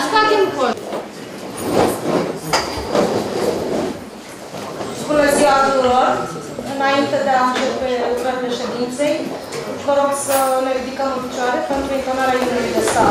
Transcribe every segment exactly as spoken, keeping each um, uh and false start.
Scoatem cont. Bună ziua tuturor! Înainte de a începe lucrările ședinței, vă rog să ne ridicăm în picioare pentru intonarea imnului de stat.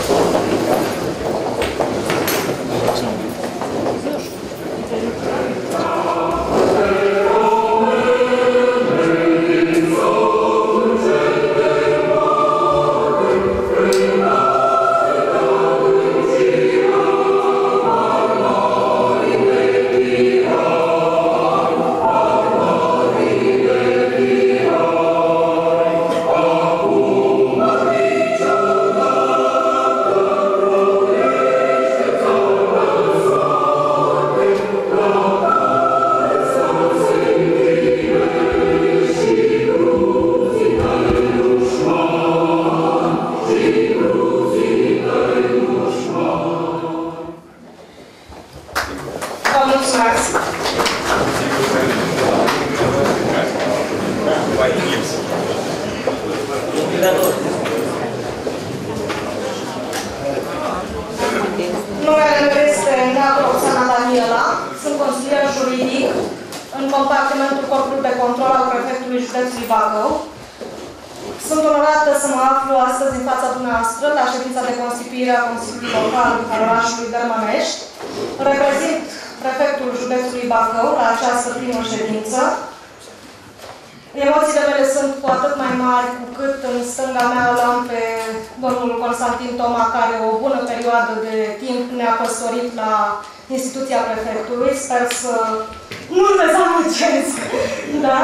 Numele meu este Neagră Oxana Daniela, sunt consilier juridic în compartimentul Corpului de Control al Prefectului Județului Bacău. Sunt onorată să mă aflu astăzi în fața dumneavoastră la ședința de constituire a Consiliului Local al orașului Dărmănești. Reprezint Prefectul Județului Bacău la această primă ședință. Emoțiile mele sunt cu atât mai mari cu cât în stânga mea l-am pe domnul Constantin Toma, care o bună perioadă de timp ne-a păstorit la instituția prefectului. Sper să nu-l dezamăgesc. Da?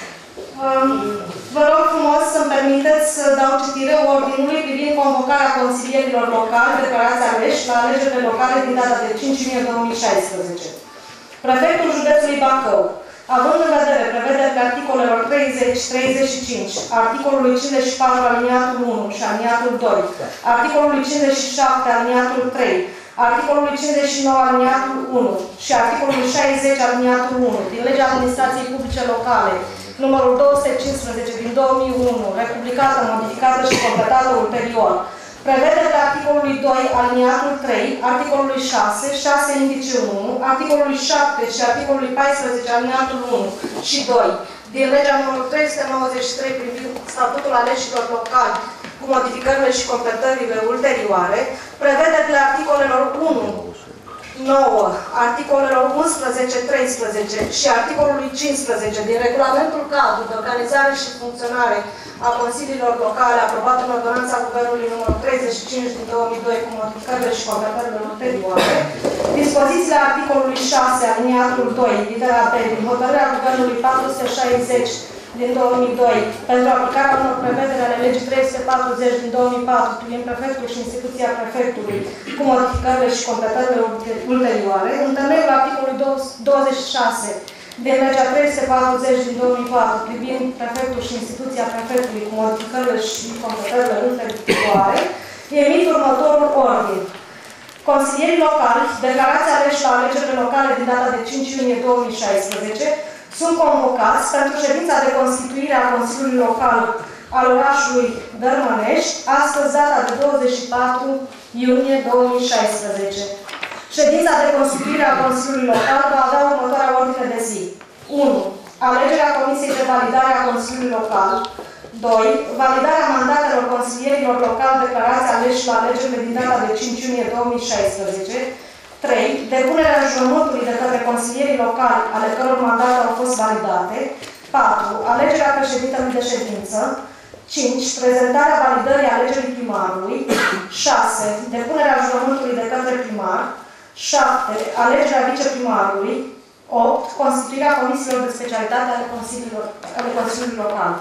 Vă rog frumos să-mi permiteți să dau citire ordinului privind convocarea consilierilor locali declarați aleși la alegerile locale din data de cinci iunie două mii șaisprezece. Prefectul Județului Bacău, având în vedere prevederile articolelor treizeci, treizeci și cinci, articolului cincizeci și patru aliniatul unu și aliniatul doi, articolului cincizeci și șapte aliniatul trei, articolului cincizeci și nouă aliniatul unu și articolului șaizeci aliniatul unu din Legea Administrației Publice Locale, numărul două sute cincisprezece din două mii unu, republicată, modificată și completată ulterior, prevederile articolului doi, aliniatul trei, articolului șase, șase indice unu, articolului șapte și articolului paisprezece, aliniatul unu și doi, din legea numărul trei sute nouăzeci și trei privind statutul aleșilor locali, cu modificările și completările ulterioare, prevederile articolelor unu, nouă, articolelor unsprezece, treisprezece și articolului cincisprezece din regulamentul cadru de organizare și funcționare a consiliilor locale, aprobat în ordonanța Guvernului numărul treizeci și cinci din două mii doi cu modificările și completările ulterioare, dispozițiile articolului șase, aliniatul doi, litera B, din hotărârea Guvernului patru sute șaizeci din două mii doi, pentru aplicarea unor prevederi ale legii trei sute patruzeci din două mii patru privind prefectul și instituția prefectului, cu modificările și completările ulterioare, în temeiul articolului douăzeci și șase din legea trei sute patruzeci din două mii patru privind prefectul și instituția prefectului, cu modificările și completările ulterioare, emit următorul ordin. Consilierii locali, declarați aleși la alegerile locale din data de cinci iunie două mii șaisprezece, sunt convocați pentru ședința de constituire a Consiliului Local al orașului Dărmănești, astăzi data de douăzeci și patru iunie două mii șaisprezece. Ședința de constituire a Consiliului Local va avea următoarea ordine de zi. unu. Alegerea Comisiei de Validare a Consiliului Local. doi. Validarea mandatelor consilierilor locali declarați aleși la alegerile din data de cinci iunie două mii șaisprezece. trei. Depunerea jurământului de către consilierii locali ale căror mandate au fost validate. patru. Alegerea președintelui de ședință. cinci. Prezentarea validării alegerii primarului. șase. Depunerea jurământului de către primar. șapte. Alegerea viceprimarului. opt. Constituirea comisiilor de specialitate ale Consiliului, ale Consiliului Local.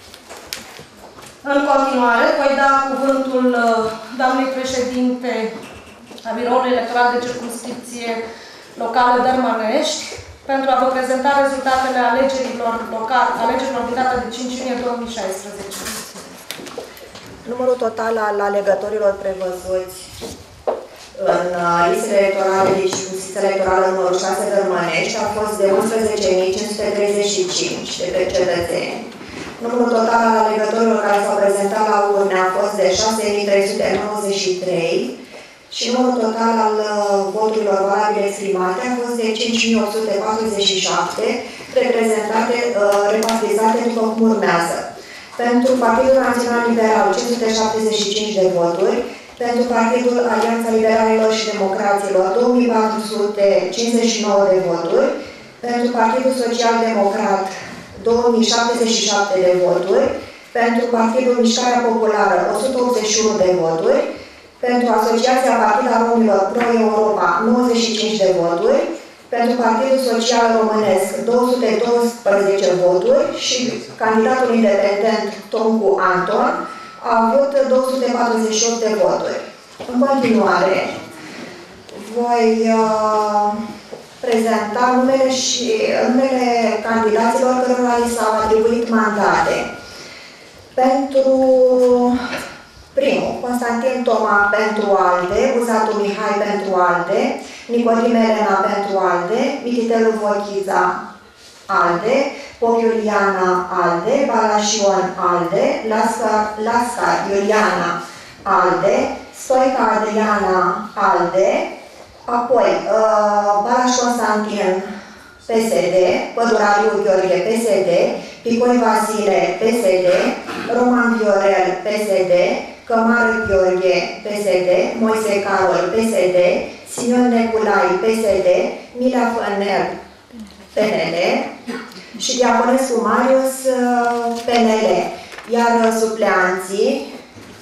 În continuare, voi da cuvântul doamnei președinte a Biroului Electoral de Circumscripție Locală Dărmănești pentru a vă prezenta rezultatele alegerilor locale, alegerilor din data de cinci iunie două mii șaisprezece. Numărul total al alegătorilor prevăzuți în listele electorale de circumscripție electorală numărul șase Dărmănești a fost de unsprezece mii cinci sute treizeci și cinci de cetățeni. Numărul total al alegătorilor care s-au prezentat la urne a fost de șase mii trei sute nouăzeci și trei, și numărul total al voturilor valabile exprimate a fost de cinci mii opt sute patruzeci și șapte, reprezentate, repartizate după cum urmează. Pentru Partidul Național Liberal, cinci sute șaptezeci și cinci de voturi, pentru Partidul Alianța Liberalilor și Democraților, două mii patru sute cincizeci și nouă de voturi, pentru Partidul Social Democrat, două mii șaptezeci și șapte de voturi, pentru Partidul Mișcarea Populară, o sută optzeci și unu de voturi, pentru Asociația Partida Romilor Pro-Europa, nouăzeci și cinci de voturi, pentru Partidul Social Românesc, două sute doisprezece voturi și candidatul independent Toncu Anton a avut două sute patruzeci și opt de voturi. În continuare, voi uh, prezenta numele și numele candidaților cărora li s-au atribuit mandate. Pentru primul, Constantin Toma pentru ALDE, Buzatu Mihai pentru ALDE, Nicodim Elena pentru ALDE, Mititelu Vorchița ALDE, Pop Iuliana ALDE, Balașion ALDE, Lascar, Lascar Iuliana ALDE, Stoica Adriana ALDE, apoi uh, Balaș Constantin P S D, Pădurariu Gheorghe P S D, Picoi Vasile P S D, Roman Viorel P S D, Cămară Gheorghe P S D, Moise Carol P S D, Simion Neculai P S D, Mila Făner P N L și Diaconescu Marius P N L. Iar supleanții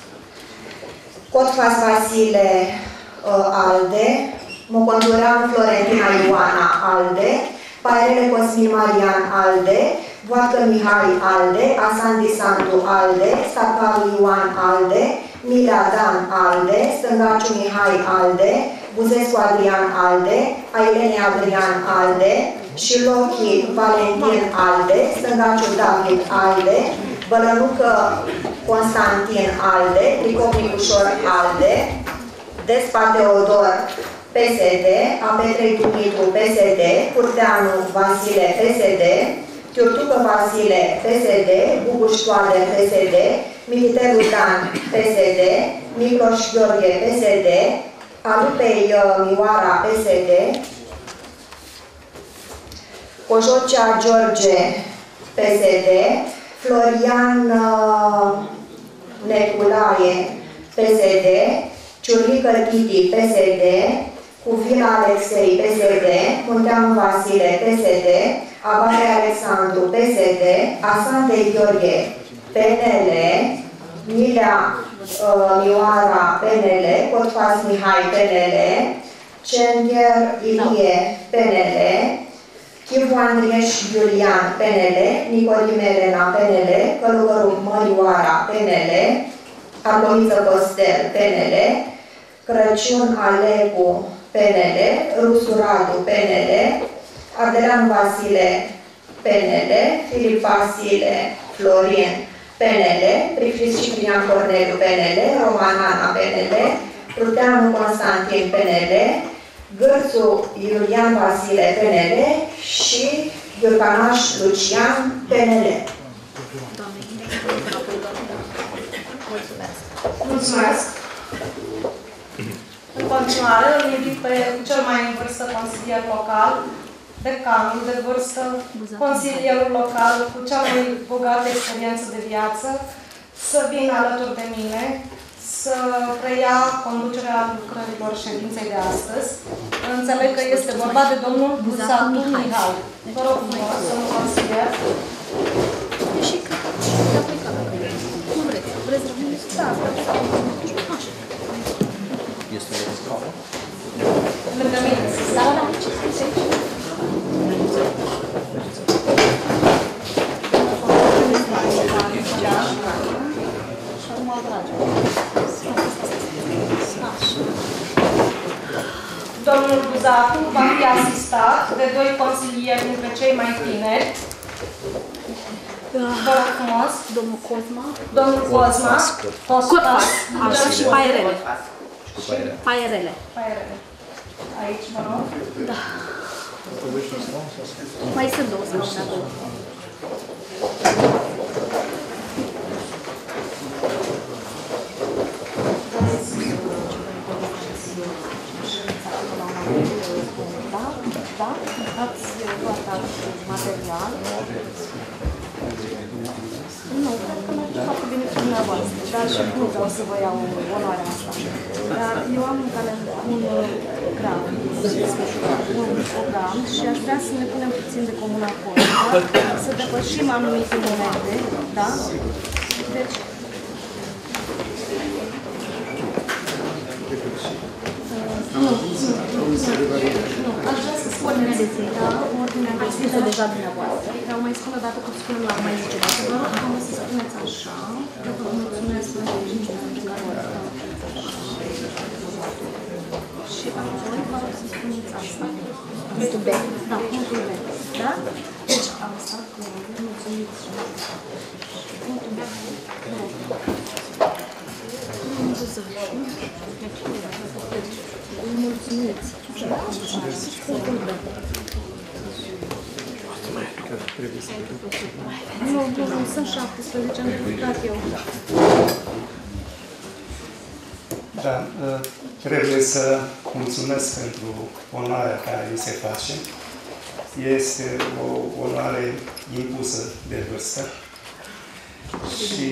Cotfas Vasile ALDE, Mocontureanu Florentina Ioana ALDE, Paerele Cosmin Marian ALDE, Voadcă Mihai ALDE, Asandi Santu ALDE, Staparu Ioan ALDE, Mila Dan ALDE, Stângaciu Mihai ALDE, Buzescu Adrian ALDE, Ailene Adrian ALDE, Șilochi Valentin ALDE, Stângaciu David ALDE, Bălănucă Constantin ALDE, Licovnic Ușor ALDE, Despa Teodor P S D, Apetrei Dumitru P S D, Curteanu Vasile P S D, Chiurtucă Vasile P S D, Bubuș Toade P S D, Militeru Dan P S D, Micloș Gheorghe P S D, Alupei Mioara P S D, Coșocea George P S D, Florian Neculaie P S D, Ciurlică Titi P S D, Cuvila Alexei P S D, Munteanu Vasile P S D, Abare Alexandru P S D, Asante Gheorghe P N L, Milea uh, Mioara P N L, Cotfas Mihai P N L, Centier Ilie P N L, Chivu Andrieș Iulian P N L, Nicodim Elena P N L, Călugăru Mărioara P N L, Arlomiță Costel P N L, Crăciun Alecu P N L, Rusu Radu P N L, Ardelean Vasile P N L, Filip Vasile Florin P N L, Prifris Ciprian Corneliu P N L, Romanana P N L, Pruteanu Constantin P N L, Gârțu Iulian Vasile P N L și Gheorganaș Lucian P N L. Mulțumesc! În continuare, îl invit pe cel mai în vârstă consilier local, decanul de vârstă, consilierul local cu cea mai bogată experiență de viață, să vină alături de mine, să preia conducerea lucrărilor ședinței de astăzi. Înțeleg că este vorba de domnul Buzatu Mihai. Vă rog frumos, domnul consilier. Și că, cum vreți? Vreți să veniți? Da, Este de scaună? Lângă mine. da, da, ce scris aici? Și acum îl tragem. Domnul Buzatu va fi asistat de doi consilieri dintre cei mai tineri. Vă rog frumos. Domnul Cosma. Domnul Cosma. Cotfas. Așa, și Paierele. Cu paierele. Paierele. Paierele. Aici, vă rog. Da. Mai sunt două scaune acolo. Ați luat alt material. Nu, cred că merge foarte bine cu dumneavoastră, dar și nu vreau să vă iau onoarea asta. Dar eu am un calendar, un program, un program și aș vrea să ne punem puțin de comun acord, da? Să depășim anumite momente, da? Deci, Nu, nu, nu, nu, aș vrea să spun ordinea de zi, da? Ordinea de zi, deja dumneavoastră. Vreau mai spun o dată cât spunem la mai zice, dacă vă rog frumos să spuneți așa, că vă mulțumesc pentru și apoi vă rog să spuneți asta. Punctul B. Da, punctul B. Da? Deci asta, că vă mulțumiți. Punctul B. Mulțumesc. Nu, nu, nu, sunt șaptesprezece, am discutat eu. Da, trebuie să mulțumesc pentru onoarea care mi se face. Este o onoare impusă de vârstă și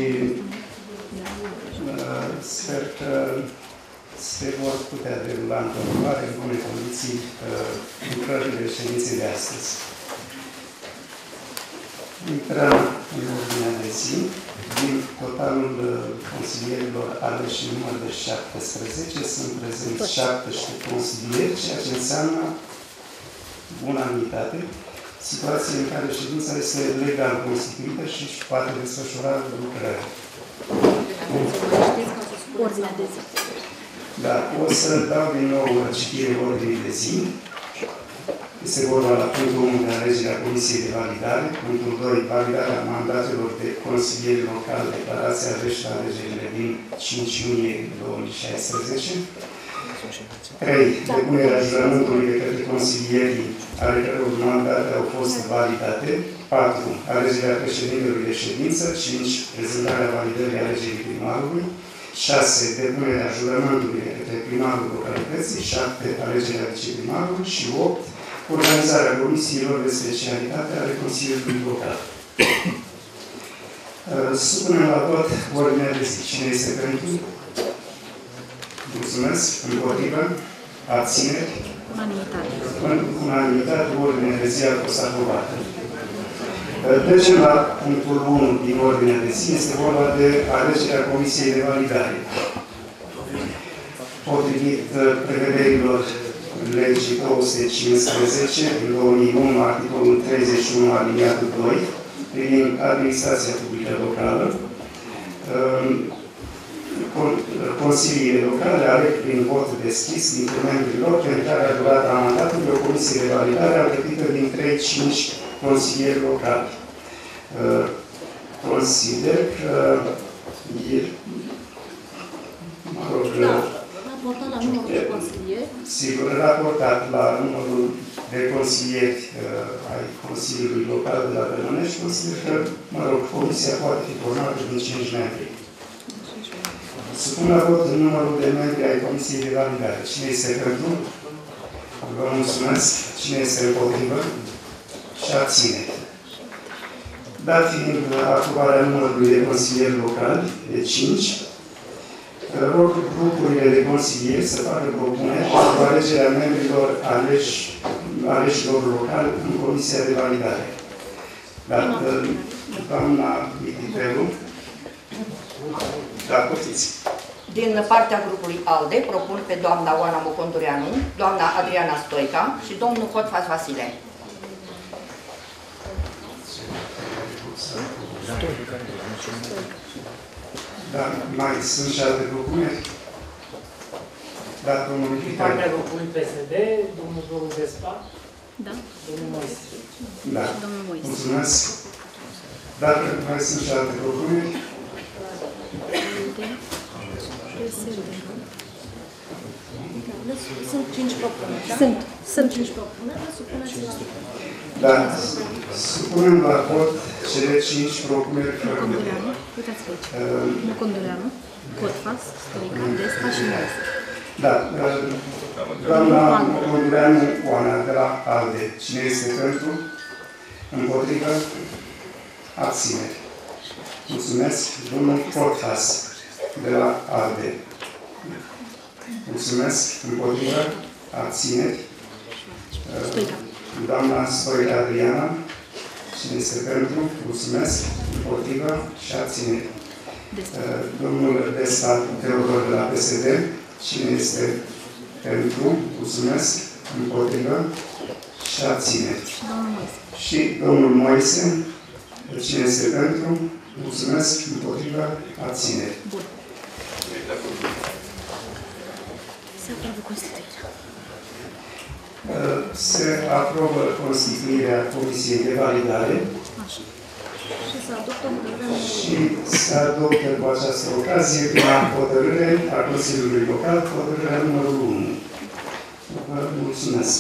sper că se vor putea derula în continuare în bune condiții lucrările ședinței de astăzi. Intrăm în ordinea de zi. Din totalul consilierilor aleși în număr de șaptesprezece, sunt prezenți șaptesprezece consilieri, ceea ce înseamnă unanimitate, situație în care ședința este legal constituită și își poate desfășura lucrările. Ordinea de zi. Da, o să dau din nou citire ordinii de zi. Este vorba la punctul unu de alegerea Comisiei de Validare, punctul doi, validarea mandatelor de consilieri locali, declarația aleși la alegerile din cinci iunie două mii șaisprezece. trei. Depunerea jurământului de către consilierii ale căror mandate au fost validate. patru. Alegerea președintelui de ședință. cinci. Prezentarea validării alegerii primarului. șase. Depunerea jurământului de către primarul localității. șapte. Alegerea viceprimarului. Și opt. Organizarea comisiilor de specialitate ale Consiliului Local. Supunem la vot ordinea de zi. Cine este pentru? Mulțumesc. Împotrivă? Abțineri? Unanimitate. În unanimitate, ordinea de zi a fost aprobată. Trecem la punctul unu din ordinea de zi. Este vorba de alegerea Comisiei de Validare. Potrivit prevederilor legii două sute cincisprezece din două mii unu, articolul treizeci și unu, aliniatul doi, privind administrația publică locală, consiliile locale aleg prin vot deschis dintre membrii lor pe întreaga durată a mandatului o comisie de validare alcătuită din trei cinci consilieri locali. Consider că e, mă rog, raportat la numărul de consilieri. Sigur, raportat la numărul de consilieri uh, ai Consiliului Local de la Bălănești, consider că, mă rog, comisia poate fi formată din cinci membri. Supun la vot numărul de membri ai Comisiei de Validare. Cine este pentru? Vă mulțumesc. Cine este împotrivă? Și abține. Dat fiind aprobarea numărului de consilieri locali, de cinci, rog grupurile de consilieri să facă propuneri pentru alegerea membrilor aleși, aleșilor locali în Comisia de Validare. Dar, doamna Mititelu, da, poftiți. Din partea grupului ALDE propun pe doamna Oana Mocondureanu, doamna Adriana Stoica și domnul Hotfas Vasile. Da, mai sunt și alte propuneri? Da, domnul Din partea grupului P S D, domnul Doru Vespa, Da. domnul Moise. Da, Domnul Moise. mulțumesc. Dacă mai sunt și alte propuneri? Sunt cinci propuneri, da? Sunt. Sunt cinci propuneri, le supuneți la... Da, supunem la vot cele cinci propuneri fără. Conduleanu, uitați aici. Conduleanu, Cotfas, Stoica, Vespa și Moise. Da. Doamna Mondureanu Oana, de la ALDE. Cine este pentru? Împotrivă? Abțineri. Mulțumesc. Domnul Portas, de la ALDE. Mulțumesc. Împotrivă? Abțineri. Doamna Stoica Adriana. Cine este pentru? Mulțumesc. Împotrivă? Și abțineri. Domnul Desta Teodor, de la P S D. Cine este pentru? Mulțumesc. Împotrivă? Și abțineri. Și domnul Moise. Cine este pentru? Mulțumesc. Împotrivă? Abțineri. Bun. Se aprobă constituirea. Se aprobă constituirea Comisiei de Validare. Așa. Și se adoptă hotărârea. Și se adoptă cu această ocazie prima hotărâre a Consiliului Local, hotărârea numărul unu. Vă mulțumesc.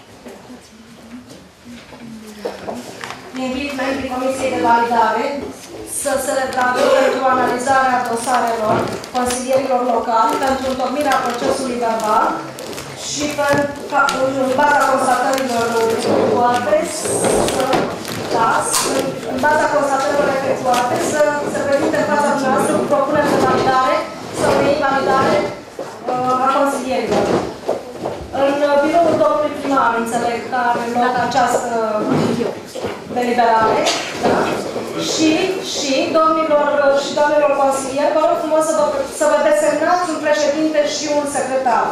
Invit membrii Comisiei de Validare să se retragă pentru analizarea dosarelor consilierilor locali, pentru întocmirea procesului verbal și pentru ca, în baza constatărilor efectuate, să, da, în baza constatărilor efectuate, să se prezinte în fața dumneavoastră cu propuneri de validare sau de invalidare uh, a consilierilor. În biroul domnului primar, înțeleg că are loc această deliberare, da? Și, și domnilor și doamnelor consilieri, vă rog frumos să vă, să vă desemnați un președinte și un secretar.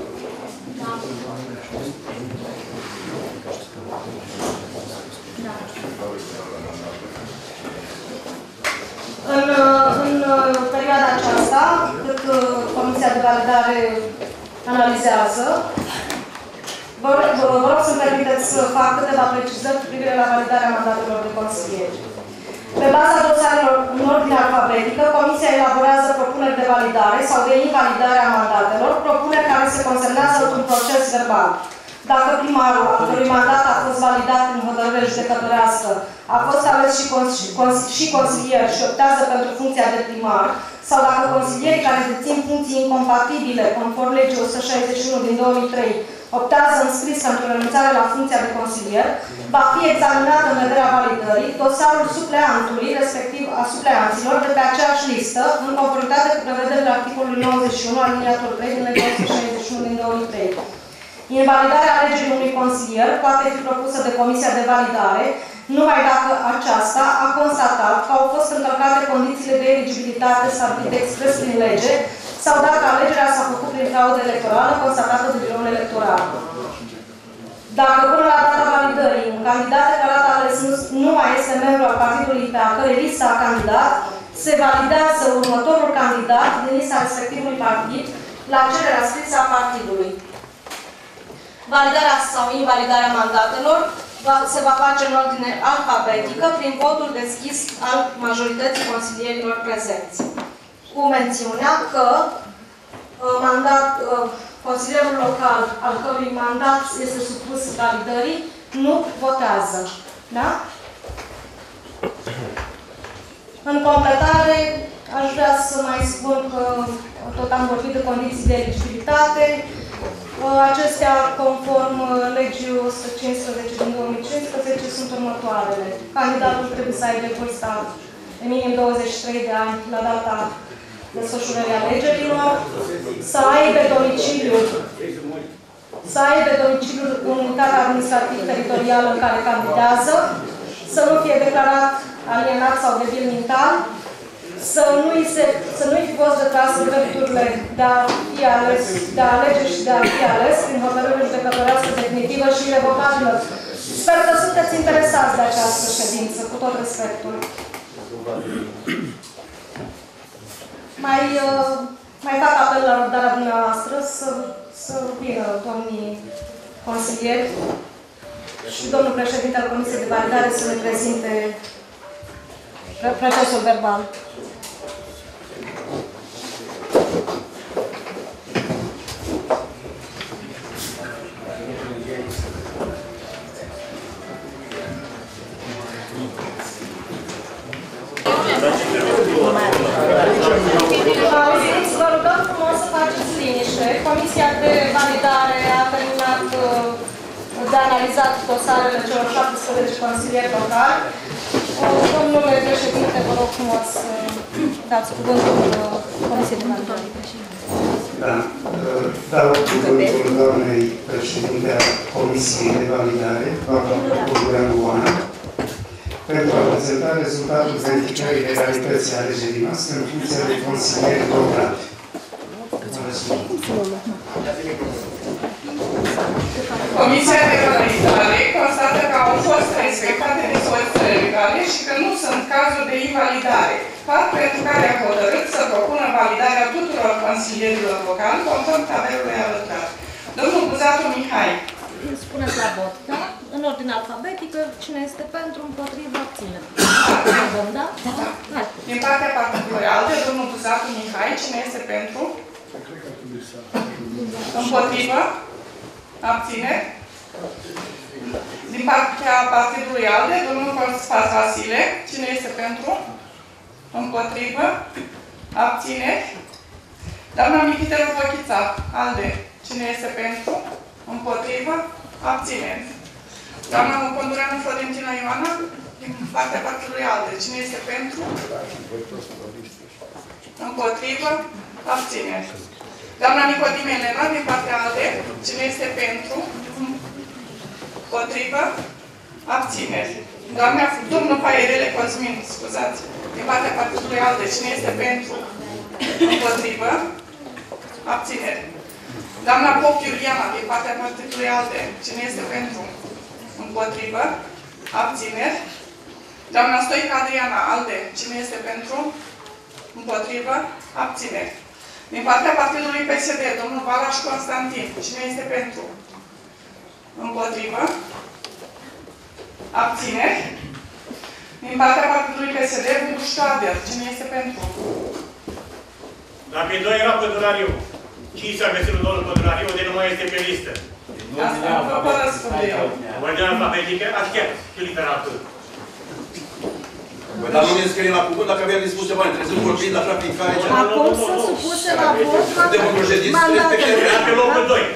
În, în perioada aceasta, cât Comisia de Validare analizează, vă, vă, vă rog să-mi permiteți să fac câteva precizări cu privire la validarea mandatelor de consilieri. Pe baza dosarelor în ordine alfabetică, Comisia elaborează propuneri de validare sau de invalidare a mandatelor, propuneri care se consemnează într-un proces verbal. Dacă primarul, al cărui mandat a fost validat în hotărâre judecătorească, a fost ales și, cons cons și consilier și optează pentru funcția de primar, sau dacă consilierii care dețin funcții incompatibile, conform legii o sută șaizeci și unu din două mii trei, optează în scris pentru renunțare la funcția de consilier, va fi examinat în vederea validării dosarul supleantului, respectiv a supleanților, de pe aceeași listă, în conformitate cu prevederile articolului nouăzeci și unu, aliniatul trei din legea o sută șaizeci și unu din două mii trei. Invalidarea alegerii unui consilier poate fi propusă de Comisia de Validare numai dacă aceasta a constatat că au fost încălcate condițiile de eligibilitate stabilite expres prin lege sau dacă alegerea s-a făcut prin fraudă electorală constatată de biroul electoral. Dacă până la data validării un candidat declarat ales nu mai este membru al partidului pe a cărei listă a candidat, se validează următorul candidat din lista respectivului partid la cererea scrisă a partidului. Validarea sau invalidarea mandatelor va, se va face în ordine alfabetică prin votul deschis al majorității consilierilor prezenți. Cu mențiunea că uh, mandat, uh, consilierul local al cărui mandat este supus validării nu votează. Da? În completare, aș vrea să mai spun că tot am vorbit de condiții de eligibilitate. Acestea, conform legii o sută cincisprezece din două mii cincisprezece, sunt următoarele. Candidatul trebuie să aibă vârsta de minim douăzeci și trei de ani la data desfășurării alegerilor, să aibă domiciliul, să aibă domiciliul în unitatea administrativ-teritorială în care candidează, să nu fie declarat alienat sau debil mental, să nu-i să nu fi fost retrasă drepturile de a fi ales, de a alege și de a fi ales prin hotărâre judecătorească definitivă și irrevocabilă. Sper că sunteți interesați de această ședință, cu tot respectul. Mai, mai fac apel la răbdarea dumneavoastră să, să vină domnii consilieri și domnul președinte al Comisiei de Validare să ne prezinte procesul verbal. Auziți, vă rugăm frumos să faceți liniște. Comisia analizat dosarele celor șaptesprezece consilieri locali. Domnule președinte, vă rog frumos să dați cuvântul Comisiei de Validare. Da, dau cuvântul doamnei președinte a Comisiei de Validare, doamna Bucureanu Oana, pentru a prezenta rezultatul verificării legalității alegerii noastre în funcție de consilieri locali. Comisia de Validare constată că au fost respectate dispozițiile legale și că nu sunt cazuri de invalidare, fapt pentru care a hotărât să propună validarea tuturor consilierilor locali conform tabelului alătrat. Domnul Buzatu Mihai. Spuneți la vot, da? În ordine alfabetică, cine este pentru, împotriva, abține. Da? Da. Hai. Din partea Partidului ALDE, domnul Buzatu Mihai, cine este pentru? Împotrivă? Abține? Din partea Partidului ALDE, domnul Constanț Vasile, cine este pentru? Împotrivă? Abține? Doamna Mititelu Vochița, ALDE, cine este pentru? Împotrivă? Abține? Doamna Condureanu Florentina Ioana, din partea Partidului ALDE, cine este pentru? Împotrivă? Abține? Doamna Nicodime Elena, din partea ALDE, cine este pentru? Împotrivă? Abțineri. Doamna, domnul Paierele Cosmin, scuzați, din partea Partidului ALDE, cine este pentru? Împotrivă? Abțineri. Doamna Pop Iuliana, din partea Partidului ALDE, cine este pentru? Împotrivă? Abțineri. Doamna Stoica Adriana, ALDE, cine este pentru? Împotrivă? Abțineri. Din partea Partidului P S D, domnul Valaș Constantin, cine este pentru? Împotrivă? Abțineri? Din partea Partidului P S D, Budu Ștoader, cine este pentru? La pe doi era pădurariu. Cine s-a găsit un domnul pădurariu, de nu mai este pe listă. Asta nu vă pot răspunde eu. Ordinea alfabetică, aștept, cu literatură. Dar nu ne scrie la cuvânt dacă aveam dispus ceva, trebuie să vorbim la traficare. Acum să supuse la vot mandatele. Era pe locul doi.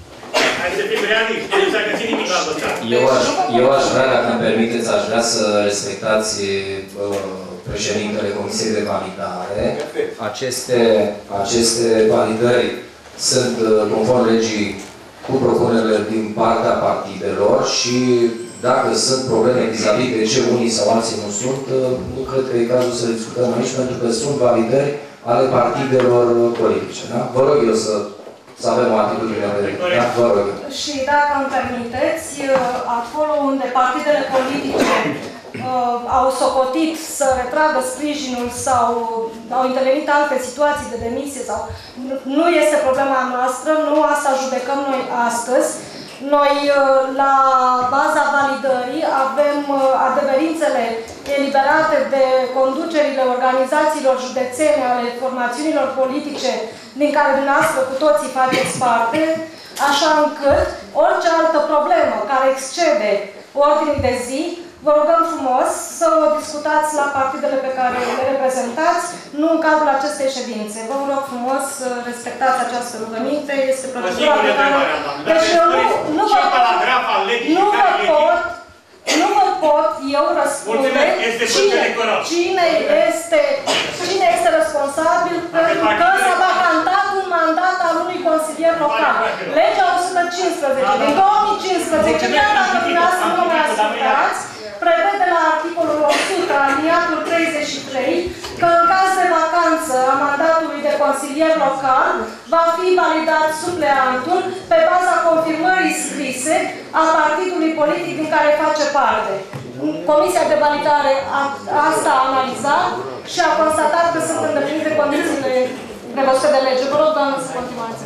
Hai să fim realiști, nu s-a găsit nimic la dosar. Eu aș, eu aș vrea, dacă îmi permiteți, aș vrea să respectați uh, președintele Comisiei de Validare. Aceste, aceste validări sunt uh, conform legii cu propunerile din partea partidelor și dacă sunt probleme vis-a-vis de ce unii sau alții nu sunt, nu cred că e cazul să discutăm aici, pentru că sunt validări ale partidelor politice. Da? Vă rog eu să, să avem o atitudine de da? Vă rog eu. Și dacă îmi permiteți, acolo unde partidele politice uh, au socotit să retragă sprijinul sau au intervenit alte situații de demisie sau nu este problema noastră, nu asta judecăm noi astăzi. Noi, la baza validării, avem adeverințele eliberate de conducerile organizațiilor județene ale formațiunilor politice din care dumneavoastră cu toții faceți parte, așa încât orice altă problemă care excede ordinii de zi, vă rugăm frumos să o discutați la partidele pe care le reprezentați, nu în cadrul acestei ședințe. Vă rog frumos să respectați această rugăminte, este procedura pe care... Deci eu nu, nu vă pot, nu vă pot, nu vă pot eu răspunde cine, cine, este, cine este responsabil pentru că s-a vacantat un mandat al unui consilier local. Legea o sută cincisprezece din două mii cincisprezece, chiar dacă dumneavoastră nu mai ascultați, prevede la articolul o sută, aliniatul treizeci și trei, că în caz de vacanță a mandatului de consilier local va fi validat supleantul pe baza confirmării scrise a partidului politic din care face parte. Comisia de validare a, asta a analizat și a constatat că sunt îndeplinite condițiile prevăzute de lege. Vă rog, doamnă, să continuați.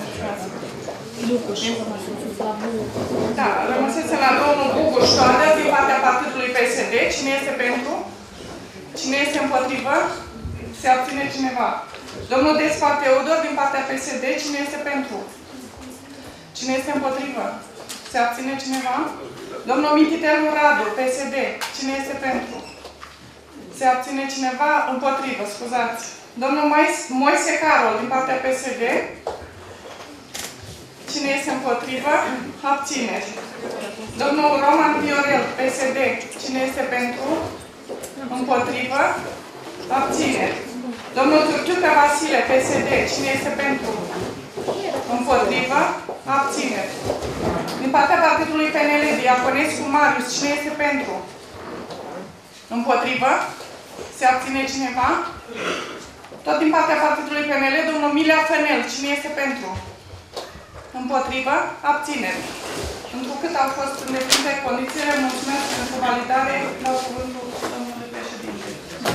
Da, rămăsese la domnul Bugu Ștoader din partea Partidului P S D. Cine este pentru? Cine este împotrivă? Se abține cineva. Domnul Despot Teodor din partea P S D. Cine este pentru? Cine este împotrivă? Se abține cineva? Domnul Mititelu Radu, P S D. Cine este pentru? Se abține cineva? Împotrivă, scuzați. Domnul Moise Carol din partea P S D. Cine este împotrivă? Abțineri. Domnul Roman Viorel, P S D. Cine este pentru? Împotrivă? Abțineri. Domnul Turciucă Vasile, P S D. Cine este pentru? Împotrivă? Abțineri. Din partea Partidului P N L, Diaconescu Marius. Cine este pentru? Împotrivă? Se abține cineva? Tot din partea Partidului P N L, domnul Milea Fenel. Cine este pentru? Împotrivă? Abțineri. Întrucât au fost îndeplinite condițiile, mulțumesc pentru validare. Dau cuvântul domnului președinte.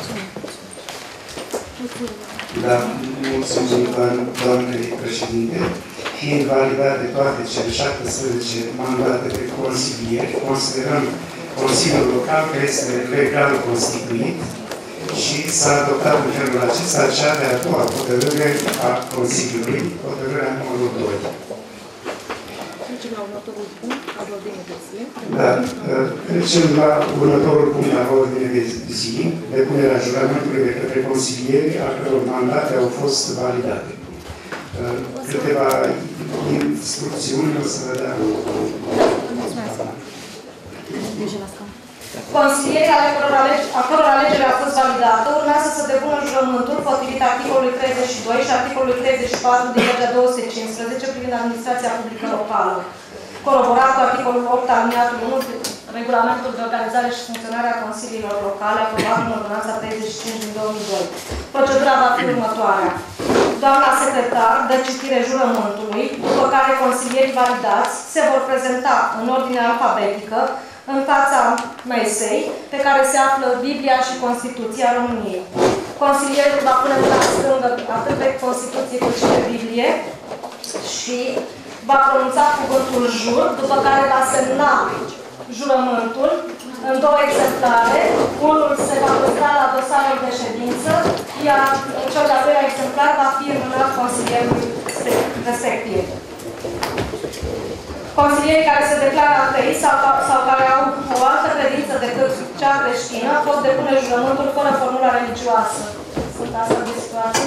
Da, mulțumim, doamnei președinte. Fiind validate toate cele șaptesprezece mandate de consilieri, considerăm Consiliul Local că este legal constituit și s-a adoptat în felul acesta cea de-a doua hotărâre a Consiliului, hotărârea numărul doi. Da, trecem la următorul punct al ordinii de zi, depunerea juramentului de către consilieri, a căror mandate au fost validate. Câteva instrucțiuni o să vă dea. Consilierii ale căror alege, a căror alegere a fost validată urmează să depună jurământul potrivit articolului treizeci și doi și articolului treizeci și patru din legea două sute cincisprezece privind administrația publică locală, coroborat cu articolul opt aliniatul unu regulamentul de organizare și funcționare a consiliilor locale aprobat în ordonanța treizeci și cinci din două mii doi. Procedura va fi următoarea. Doamna secretar dă citire jurământului, după care consilierii validați se vor prezenta în ordine alfabetică în fața mesei, pe care se află Biblia și Constituția României. Consilierul va pune mâna stângă atât pe Constituție cât și pe Biblie și va pronunța cuvântul jur, după care va semna jurământul în două exemplare. Unul se va păstra la dosarul de ședință, iar cel de-al doilea exemplar va fi înmânat consilierului respectiv. Consilierii care se declară atei sau, sau care au o altă credință decât cea creștină pot depune jurământul fără formula religioasă. Sunt astfel de situații?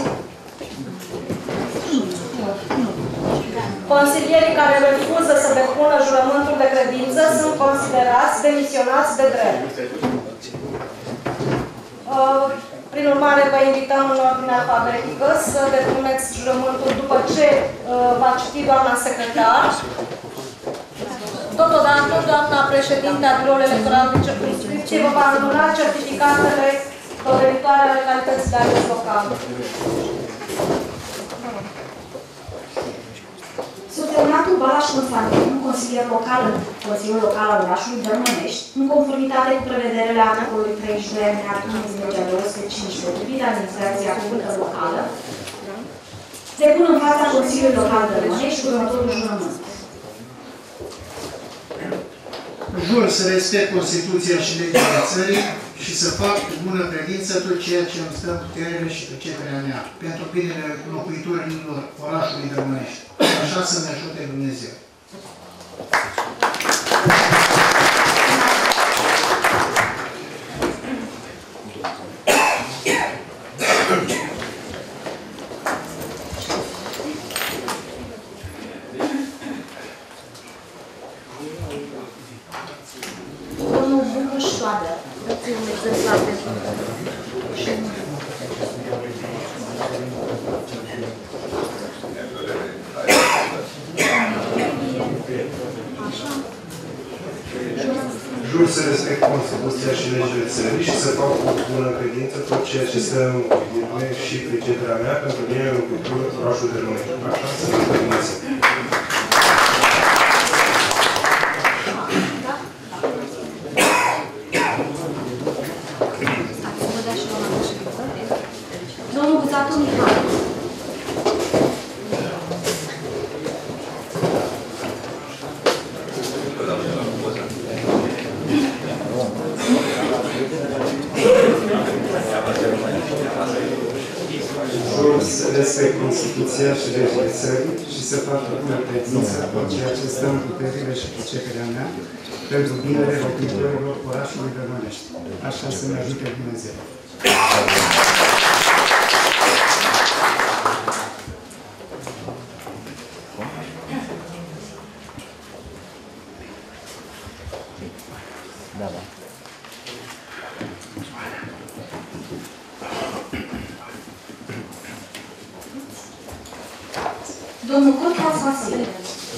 Consilierii care refuză să depună jurământul de credință sunt considerați demisionați de drept. Prin urmare, vă invităm în ordine alfabetică să depuneți jurământul după ce va citi doamna secretar. Totodată, doamna președinte a Biroului Electoral de Circumscripție vă va înmâna certificatele doveditoare ale calității de ales local. Subsemnatul Balaș Constantin, consilier local în Consiliul Local al orașului Dărmănești, în conformitate cu prevederile articolului treizeci și doi alineat unu din legea două sute cincisprezece privind administrația publică locală, depun în fața Consiliului Local Dărmănești următorul jurământ. Jur să respect Constituția și legile țării și să fac cu bună credință tot ceea ce îmi stă în puterile și priceperea mea, pentru binele locuitorilor orașului Dărmănești. Așa să-mi ajute Dumnezeu. Domnul Bucuș Soadă, dați un exemplar de Jur să respect Constituția și legile țării și să fac cu bună credință tot ceea ce stă în mine și priceperea mea pentru mine în cultură orașul de România. Așa să mă Dumnezeu. Domnul Guzatu Mihai. Jur să respect Constituția și legile țării și să fac cu bună credință tot ceea ce stă în puterile și priceperea mea pentru binele locuitorilor orașului Dărmănești. Așa să-mi ajute Dumnezeu. Domnul Curteas Vasile.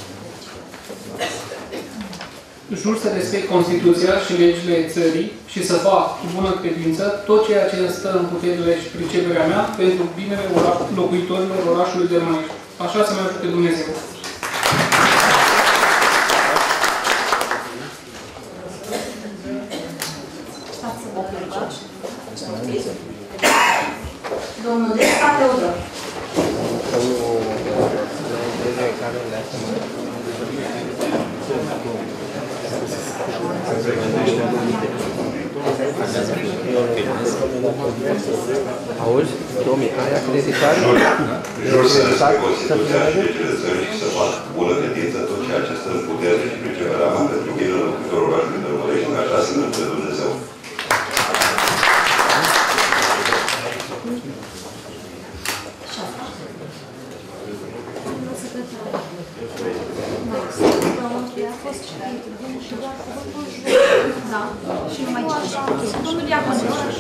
Jur să respect Constituția și legile țării și să fac cu bună credință tot ceea ce îmi stă în puterile și priceperea mea pentru binele locuitorilor orașului Dărmănești. Așa să-mi ajute Dumnezeu. Domnul Desca Teodor. Auzi? Domnule, ai acreditare? Jur să respect Constituția și legile țării și să fac cu bună credință tot ceea ce stă în putere și priceperea mea pentru binele locuitorul orașului Dărmănești, așa să-mi ajute Dumnezeu. Da. Și nu mai citești. Domnul Diacon.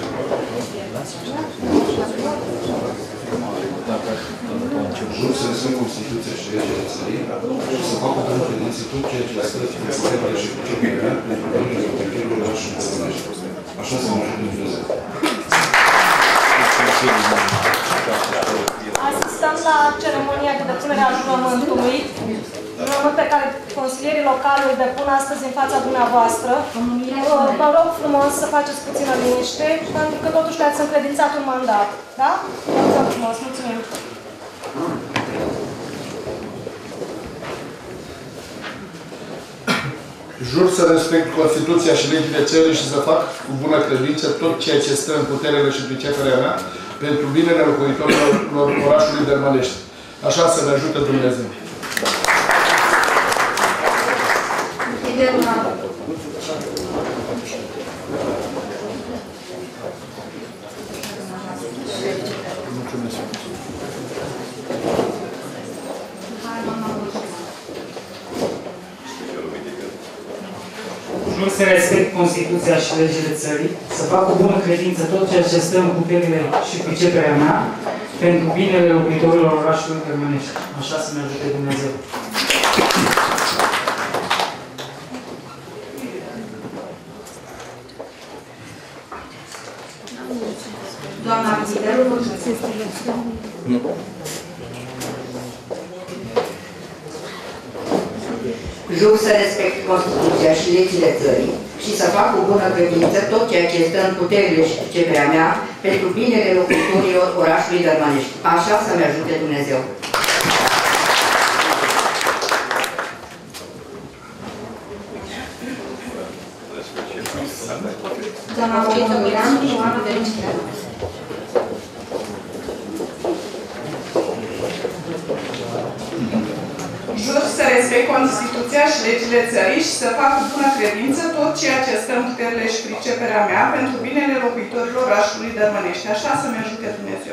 Jur să respect Constituția și legile țării și să fac cu bună credință tot ceea ce stă în puterile și priceperea mea pentru binele locuitorilor orașului Dărmănești. Așa să mă ajute Dumnezeu. Asistăm la ceremonia de depunere a jurământului, jurământ pe care consilierii locali îl depun astăzi în fața dumneavoastră. Vă rog frumos să faceți puțină liniște, pentru că totuși le-ați încredințat un mandat. Da? Mulțumim frumos, mulțumim. Jur să respect Constituția și legile țării și să fac cu bună credință tot ceea ce stă în puterile și priceperea mea pentru binele locuitorilor orașului Dărmănești. Așa să ne ajute Dumnezeu. Jur să respect Constituția și legile țării, să fac cu bună credință tot ceea ce stă în puterile și priceperea mea pentru binele locuitorilor orașului Dărmănești. Așa să ne ajute Dumnezeu. Doamna Viziderul, nu. Jur să respect Constituția și legile țării și să fac cu bună credință tot ceea ce stă în puterile și priceperea mea pentru binele locuitorilor orașului Dărmănești. Așa să-mi ajute Dumnezeu. Doamna Comunăuian, Ioana Vericea. Jur să respect Constituția și legile țării și să fac cu bună credință tot ceea ce stă în puterile și priceperea mea pentru binele locuitorilor orașului Dărmănești. Așa să-mi ajute Dumnezeu.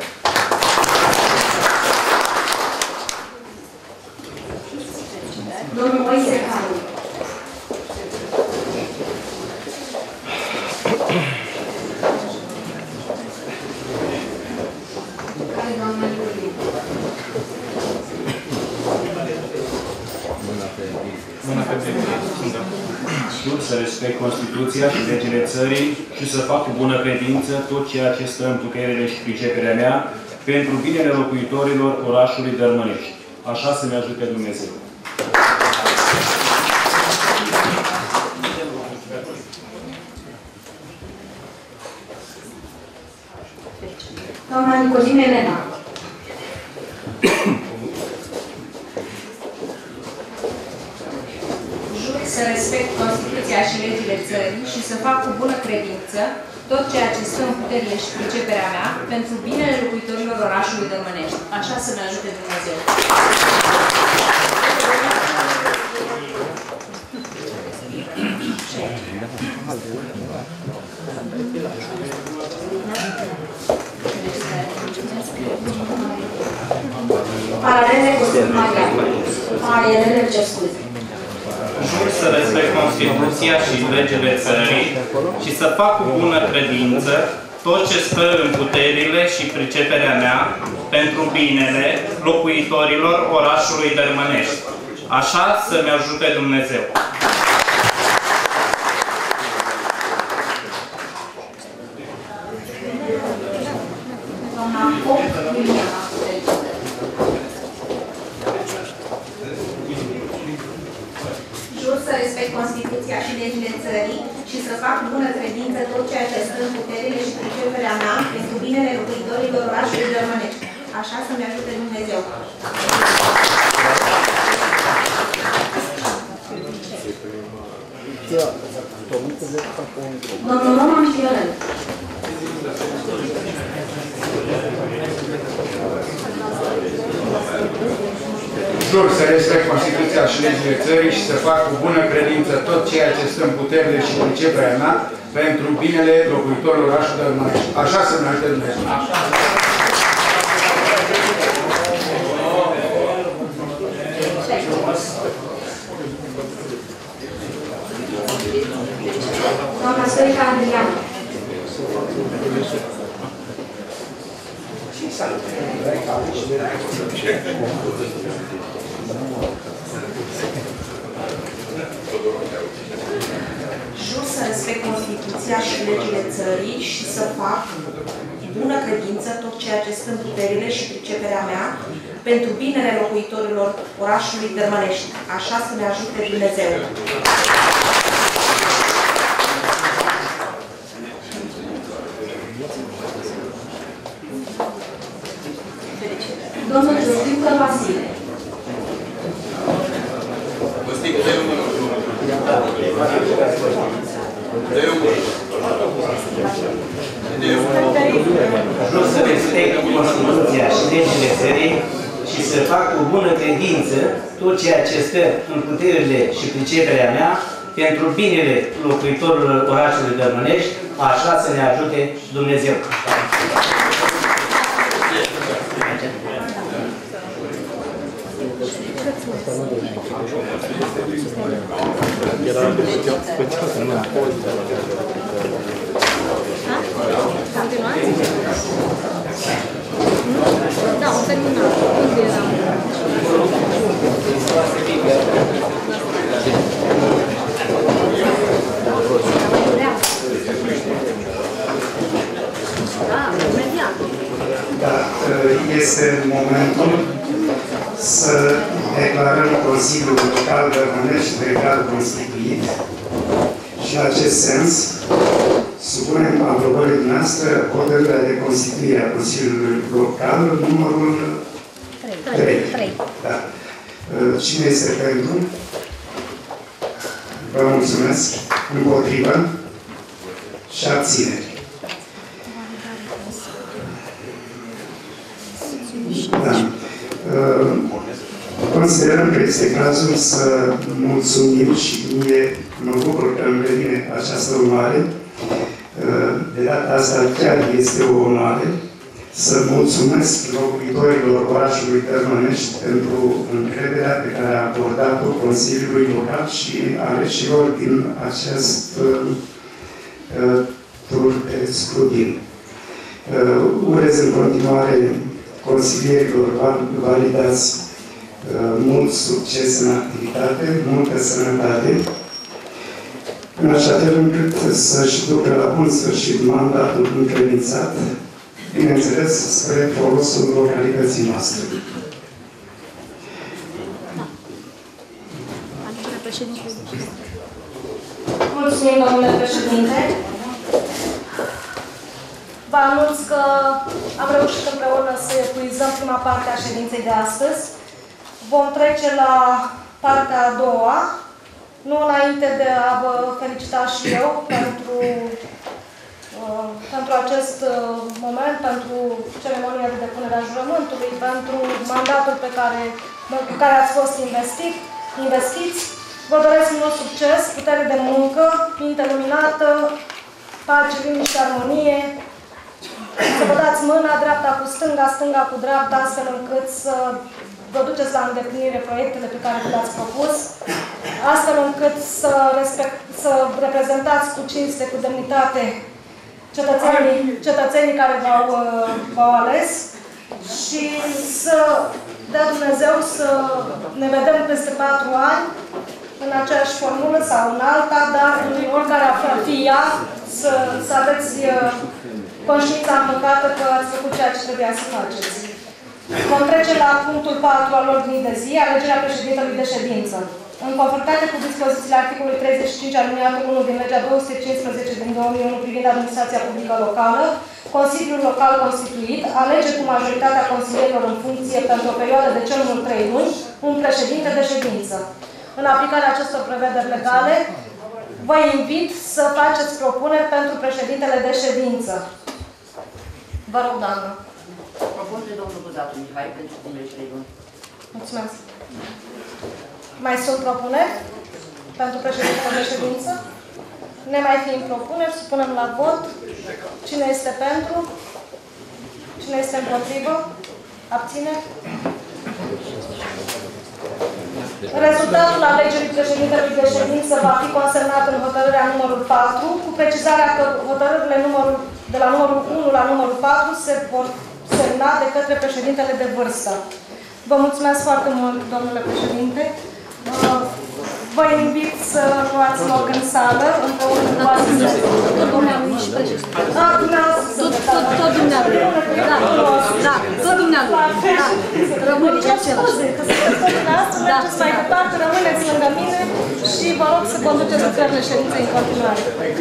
Domnul Moise Caru. Care doamna Iulie? Jur să respect Constituția și legile țării și să fac cu bună credință tot ceea ce stă în puterile și priceperea mea pentru binele locuitorilor orașului Dărmănești. Așa să-mi ajute Dumnezeu. Doamna Nicolina Elena. Jur să respect Constituția și legile țării și să fac cu bună credință tot ceea ce stă în puterile și priceperea mea pentru binele locuitorilor orașului Dărmănești. Așa să ne ajute Dumnezeu. Paralele cu Maria. Paralele, ce scuze. Jur să respect Constituția și legile țării și să fac cu bună credință tot ce stă în puterile și priceperea mea pentru binele locuitorilor orașului Dărmănești. Așa să-mi ajute Dumnezeu. Jur să respect Constituția și legile țării și să fac cu bună credință tot ceea ce stă în puterile și priceperea mea pentru binele locuitorilor orașului Dărmănești. Așa să-mi ajute Dumnezeu. Domnul Roman Fiorel. Jur să respect Constituția și legile țării și să fac cu bună credință tot ceea ce stă în puterile și priceperea mea pentru binele locuitorilor orașului Dărmănești. Așa să-mi ajute Dumnezeu. Doamna Stoica Adrian. Jur să respect Constituția și legile țării și să fac bună credință tot ceea ce stă în puterile și priceperea mea pentru binele locuitorilor orașului Dărmănești. Așa să ne ajute Dumnezeu. Domnul Giurgiucă Vasile. Jur să respect Constituția și legile țării și să fac cu bună credință tot ceea ce stă în puterile și priceperea mea pentru binele locuitorilor orașului Dărmănești, așa să ne ajute Dumnezeu. Da, o terminat. Unde eram? Da, imediat. Da, este momentul să declarăm Consiliul Local Dărmănești legal constituit și în acest sens supunem aprobării noastre hotărârea de constituire a Consiliului Local numărul trei. Da. Cine este pentru? Vă mulțumesc. Împotrivă? Și abțineri. Da. Considerăm că este cazul să mulțumim și mie mă bucur că îmi revine această onoare. De data asta chiar este o onoare să mulțumesc locuitorilor orașului Dărmănești pentru încrederea pe care a acordat-o Consiliului Local și aleșilor din acest uh, tur de scrutin. Uh, urez în continuare consilierilor validați uh, mult succes în activitate, multă sănătate, în așa fel încât să-și ducă la bun sfârșit mandatul încredințat, bineînțeles, spre folosul localității noastre. Mulțumim, domnule președinte. Vă anunț că am reușit împreună să epuizăm prima parte a ședinței de astăzi. Vom trece la partea a doua, nu înainte de a vă felicita și eu pentru, uh, pentru acest uh, moment, pentru ceremonia de depunere a jurământului, pentru mandatul pe care, cu care ați fost investit, investiți. Vă doresc mult succes, putere de muncă, minte luminată, pace, liniște, armonie. Să vă dați mâna, dreapta cu stânga, stânga cu dreapta, astfel încât să vă duceți la îndeplinire proiectele pe care le-ați propus, astfel încât să, respect, să reprezentați cu cinste, cu demnitate cetățenii, cetățenii care v-au v-au ales și să dea Dumnezeu să ne vedem peste patru ani în aceeași formulă sau în alta, dar în oricare ar fi ea, să, să aveți conștiința împăcată că ați făcut ceea ce trebuia să faceți. Vom trece la punctul patru al ordinii de zi, alegerea președintelui de ședință. În conformitate cu dispozițiile articolului treizeci și cinci alineatul unu din legea două sute cincisprezece din două mii unu privind administrația publică locală, Consiliul Local constituit alege cu majoritatea consilierilor în funcție pentru o perioadă de cel mult trei luni un președinte de ședință. În aplicarea acestor prevederi legale, vă invit să faceți propuneri pentru președintele de ședință. Vă rog, doamnă. Propun de domnul Buzatu Mihai pentru primele trei luni. Mulțumesc. Mai sunt propuneri pentru președintele de ședință? Ne mai fiind propuneri, supunem la vot. Cine este pentru? Cine este împotrivă? Abține? Rezultatul alegerii președintelui de ședință va fi consemnat în hotărârea numărul patru, cu precizarea că hotărârile numărul, de la numărul unu la numărul patru se vor semna de către președintele de vârstă. Vă mulțumesc foarte mult, domnule președinte. Vă invit să luați loc în sală, împreună cu asistente. Tot dumneavoastră și președinte. Da, dumneavoastră. Tot dumneavoastră. Da, da, tot dumneavoastră. Da, rămâneți același. Scuze, că sunteți tot dumneavoastră, mergeți mai departe, rămâneți lângă mine și vă rog să conduceți lucrările ședinței în continuare.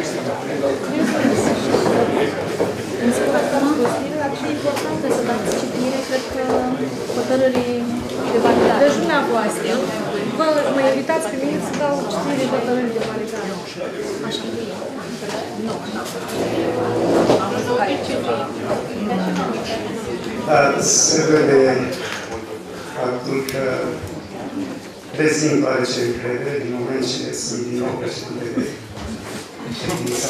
Ar fi importantă să dați citire, cred că hotărârii de validare. Deci dumneavoastră, vă mă invitați pe mine să dau citire hotărârii de validare. Așa. Nu. Da, se vede faptul că prezint oarece încredere din moment ce sunt din nou președinte de ședință.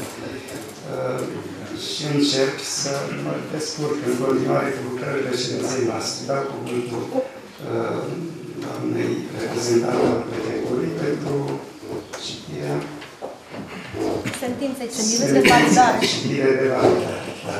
Și încerc să mă descurc în continuare cu lucrările ședinței noastre. Dau cuvântul uh, doamnei reprezentantă al prefectului pentru citirea sentinței civile de validare. Citire de validare, da.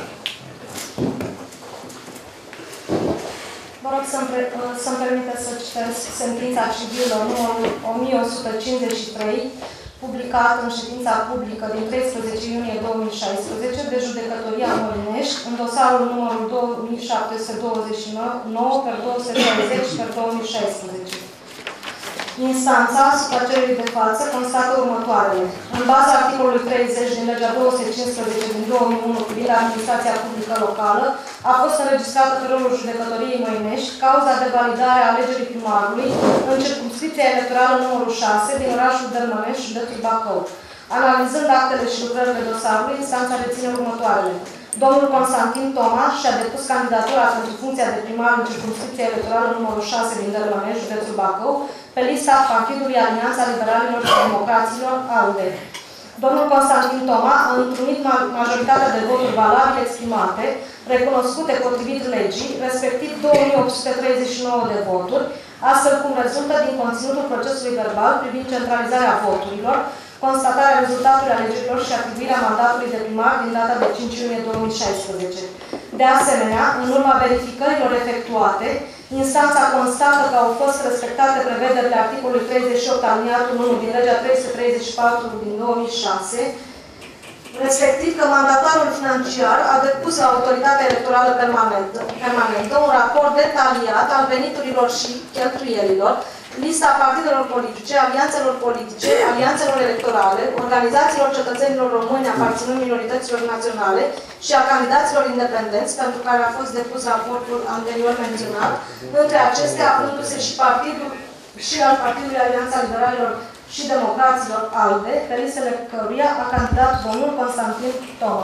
Vă rog să-mi să permiteți să citesc sentința civilă numărul o mie o sută cincizeci și trei, publicat în ședința publică din treisprezece iunie două mii șaisprezece de Judecătoria Molinești, în dosarul numărul două mii șapte sute douăzeci și nouă pe două sute treizeci pe două mii șaisprezece. Instanța asupra cererii de față constată următoarele. În baza articolului treizeci din legea două sute cincisprezece din două mii unu privind administrația publică locală, a fost înregistrată pe rolul Judecătoriei Măinești cauza de validare a alegerii primarului în circumscripția electorală numărul șase din orașul Dărmănești, județul Bacău. Analizând actele și lucrările dosarului, instanța reține următoarele. Domnul Constantin Toma și-a depus candidatura pentru funcția de primar în circumscripția electorală numărul șase din Dărmănești, județul Bacău, pe lista Partidului Alianța Liberalilor și Democraților, ALDE. Domnul Constantin Toma a întrunit majoritatea de voturi valabile exprimate, recunoscute potrivit legii, respectiv două mii opt sute treizeci și nouă de voturi, astfel cum rezultă din conținutul procesului verbal privind centralizarea voturilor, constatarea rezultatului alegerilor și atribuirea mandatului de primar din data de cinci iunie două mii șaisprezece. De asemenea, în urma verificărilor efectuate, instanța constată că au fost respectate prevederile articolului treizeci și opt aliniatul unu din legea trei sute treizeci și patru din două mii șase, respectiv că mandatarul financiar a depus la Autoritatea Electorală Permanentă, permanentă un raport detaliat al veniturilor și cheltuielilor, lista partidelor politice, alianțelor politice, alianțelor electorale, organizațiilor cetățenilor români aparținând minorităților naționale și a candidaților independenți, pentru care a fost depus raportul anterior menționat, între acestea aflându-se și partidul și al Partidului Alianța Liberalilor și Democraților ALDE, pe listele căruia a candidat domnul Constantin Toma.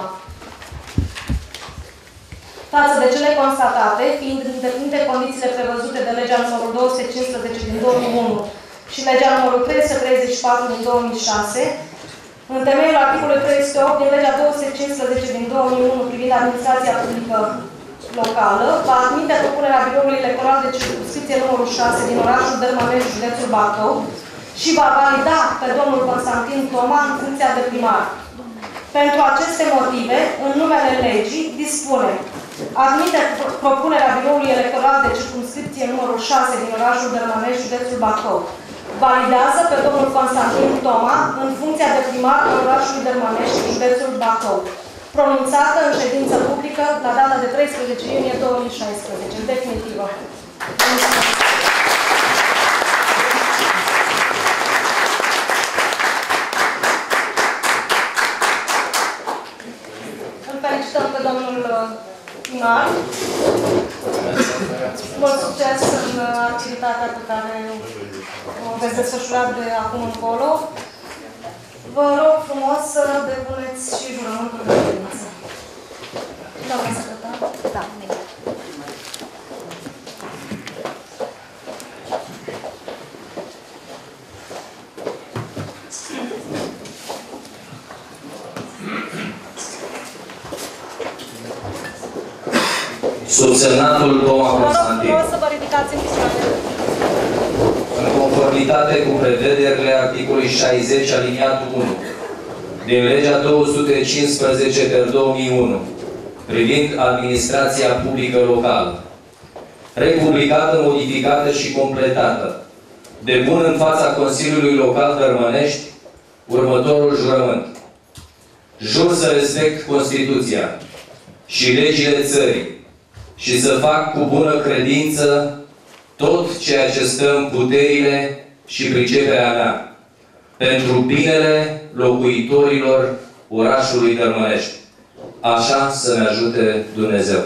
Față de cele constatate, fiind îndeplinite condițiile prevăzute de legea numărul două sute cincisprezece din două mii unu și legea numărul trei sute treizeci și patru din două mii șase, în temeiul articolului trei sute opt din legea două sute cincisprezece din două mii unu privind administrația publică locală, va admite propunerea biroului electoral de circumscripție numărul șase din orașul Dărmănești, județul Bacău, și va valida pe domnul Constantin Toma în funcția de primar. Pentru aceste motive, în numele legii, dispune: admite propunerea biroului electoral de circumscripție numărul șase din orașul Dărmănești, județul Bacău. Validează pe domnul Constantin Toma în funcția de primar al orașului Dărmănești, județul Bacău. Pronunțată în ședință publică la data de treisprezece iunie două mii șaisprezece. Definitivă. Îl felicităm pe domnul primar. Mult succes în activitatea pe care o veți desfășura de acum încolo. Vă rog frumos să depuneți și jurământul de credință. Doamna secretar? Da, bine. Subsemnatul Toma Constantin. Vă rog să vă ridicați în picioare. În conformitate cu prevederile articolului șaizeci aliniatul unu din legea două sute cincisprezece pe două mii unu privind administrația publică locală, republicată, modificată și completată, depun în fața Consiliului Local Dărmănești următorul jurământ. Jur să respect Constituția și legile țării și să fac cu bună credință tot ceea ce stă în puterile și priceperea mea pentru binele locuitorilor orașului Dărmănești. Așa să-mi ajute Dumnezeu.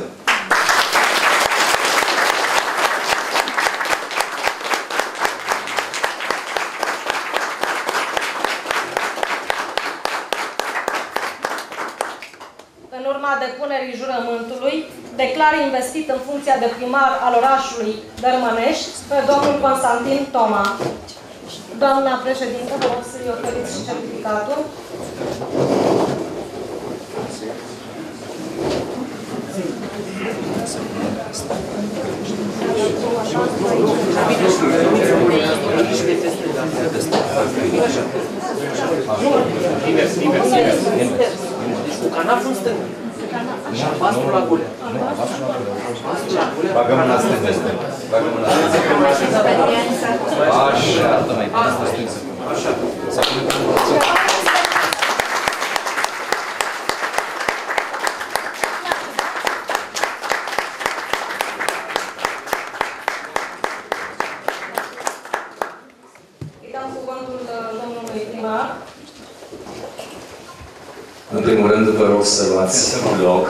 În urma depunerii jurământului, declar investit în funcția de primar al orașului Dărmănești pe domnul Constantin Toma. Doamna președintă, vă rog să-i oferiți și certificatul. Invers, invers, invers. Cu canaful în stânga. Și albastru la gulea. Albastru la gulea. Bagă mâna stângă. Bagă mâna stângă. Așa. Așa. Îi dăm cuvântul domnului primar. În primul rând, vă rog să luați loc.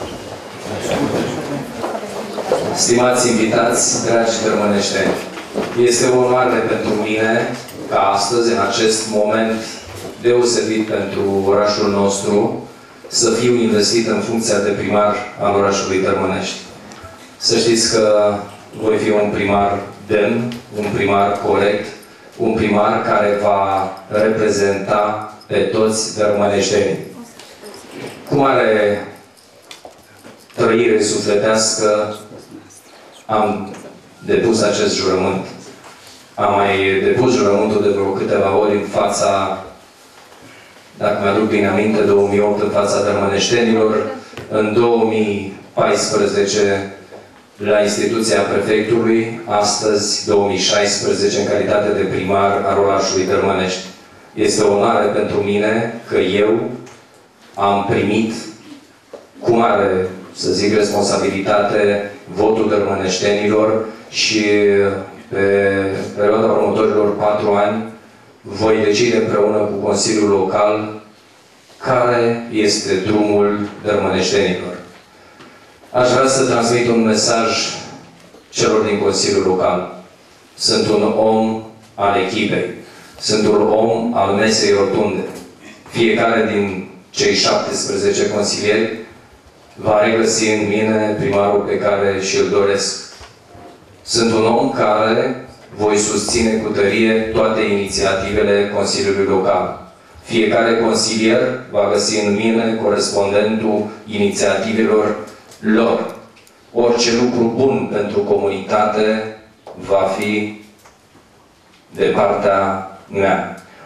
Stimați invitați, dragi dărmăneșteni, este o onoare pentru mine ca astăzi, în acest moment deosebit pentru orașul nostru, să fiu investit în funcția de primar al orașului Dărmănești. Să știți că voi fi un primar demn, un primar corect, un primar care va reprezenta pe toți dărmăneștenii. Cu mare trăire sufletească am depus acest jurământ. Am mai depus jurământul de vreo câteva ori în fața, dacă mi-aduc bine aminte, două mii opt în fața dărmăneștenilor, în două mii paisprezece la instituția prefectului, astăzi două mii șaisprezece în calitate de primar al orașului Dărmănești. Este o onoare pentru mine că eu am primit cu mare, să zic, responsabilitate votul dărmăneștenilor și pe perioada următorilor patru ani voi decide împreună cu Consiliul Local care este drumul dărmăneștenilor. Aș vrea să transmit un mesaj celor din Consiliul Local. Sunt un om al echipei. Sunt un om al mesei rotunde. Fiecare din cei șaptesprezece consilieri va regăsi în mine primarul pe care și-l doresc. Sunt un om care voi susține cu tărie toate inițiativele Consiliului Local. Fiecare consilier va găsi în mine corespondentul inițiativelor lor. Orice lucru bun pentru comunitate va fi de partea mea.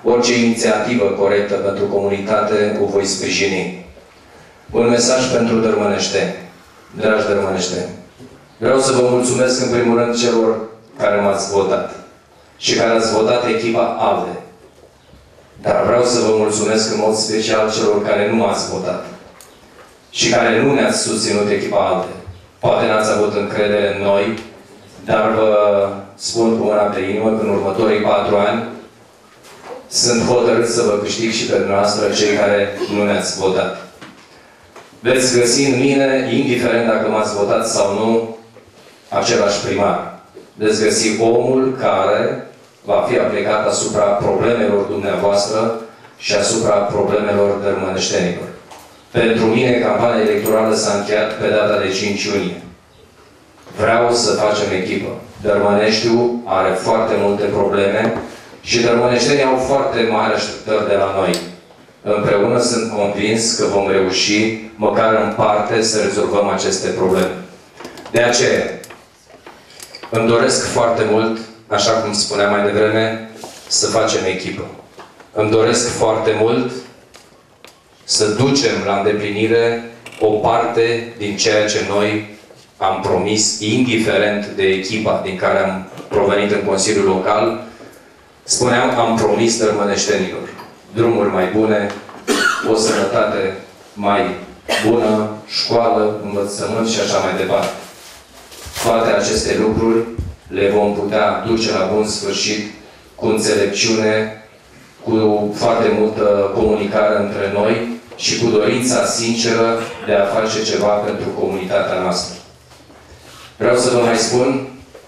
Orice inițiativă corectă pentru comunitate o voi sprijini. Un mesaj pentru dărmăneșteni. Dragi dărmăneșteni, vreau să vă mulțumesc în primul rând celor care m-ați votat și care ați votat echipa ALDE. Dar vreau să vă mulțumesc în mod special celor care nu m-ați votat și care nu ne-ați susținut echipa ALDE. Poate n-ați avut încredere în noi, dar vă spun cu mâna pe inimă că în următorii patru ani sunt hotărât să vă câștig și pe dumneavoastră, cei care nu ne-ați votat. Veți găsi în mine, indiferent dacă m-ați votat sau nu, același primar. Veți găsi omul care va fi aplicat asupra problemelor dumneavoastră și asupra problemelor dărmăneștenilor. Pentru mine, campania electorală s-a încheiat pe data de cinci iunie. Vreau să facem echipă. Dărmăneștiul are foarte multe probleme și dărmăneștenii au foarte mari așteptări de la noi. Împreună sunt convins că vom reuși, măcar în parte, să rezolvăm aceste probleme. De aceea, îmi doresc foarte mult, așa cum spuneam mai devreme, să facem echipă. Îmi doresc foarte mult să ducem la îndeplinire o parte din ceea ce noi am promis, indiferent de echipa din care am provenit în Consiliul Local. Spuneam, am promis dărmăneștenilor drumuri mai bune, o sănătate mai bună, școală, învățământ și așa mai departe. Toate aceste lucruri le vom putea duce la bun sfârșit cu înțelepciune, cu foarte multă comunicare între noi și cu dorința sinceră de a face ceva pentru comunitatea noastră. Vreau să vă mai spun,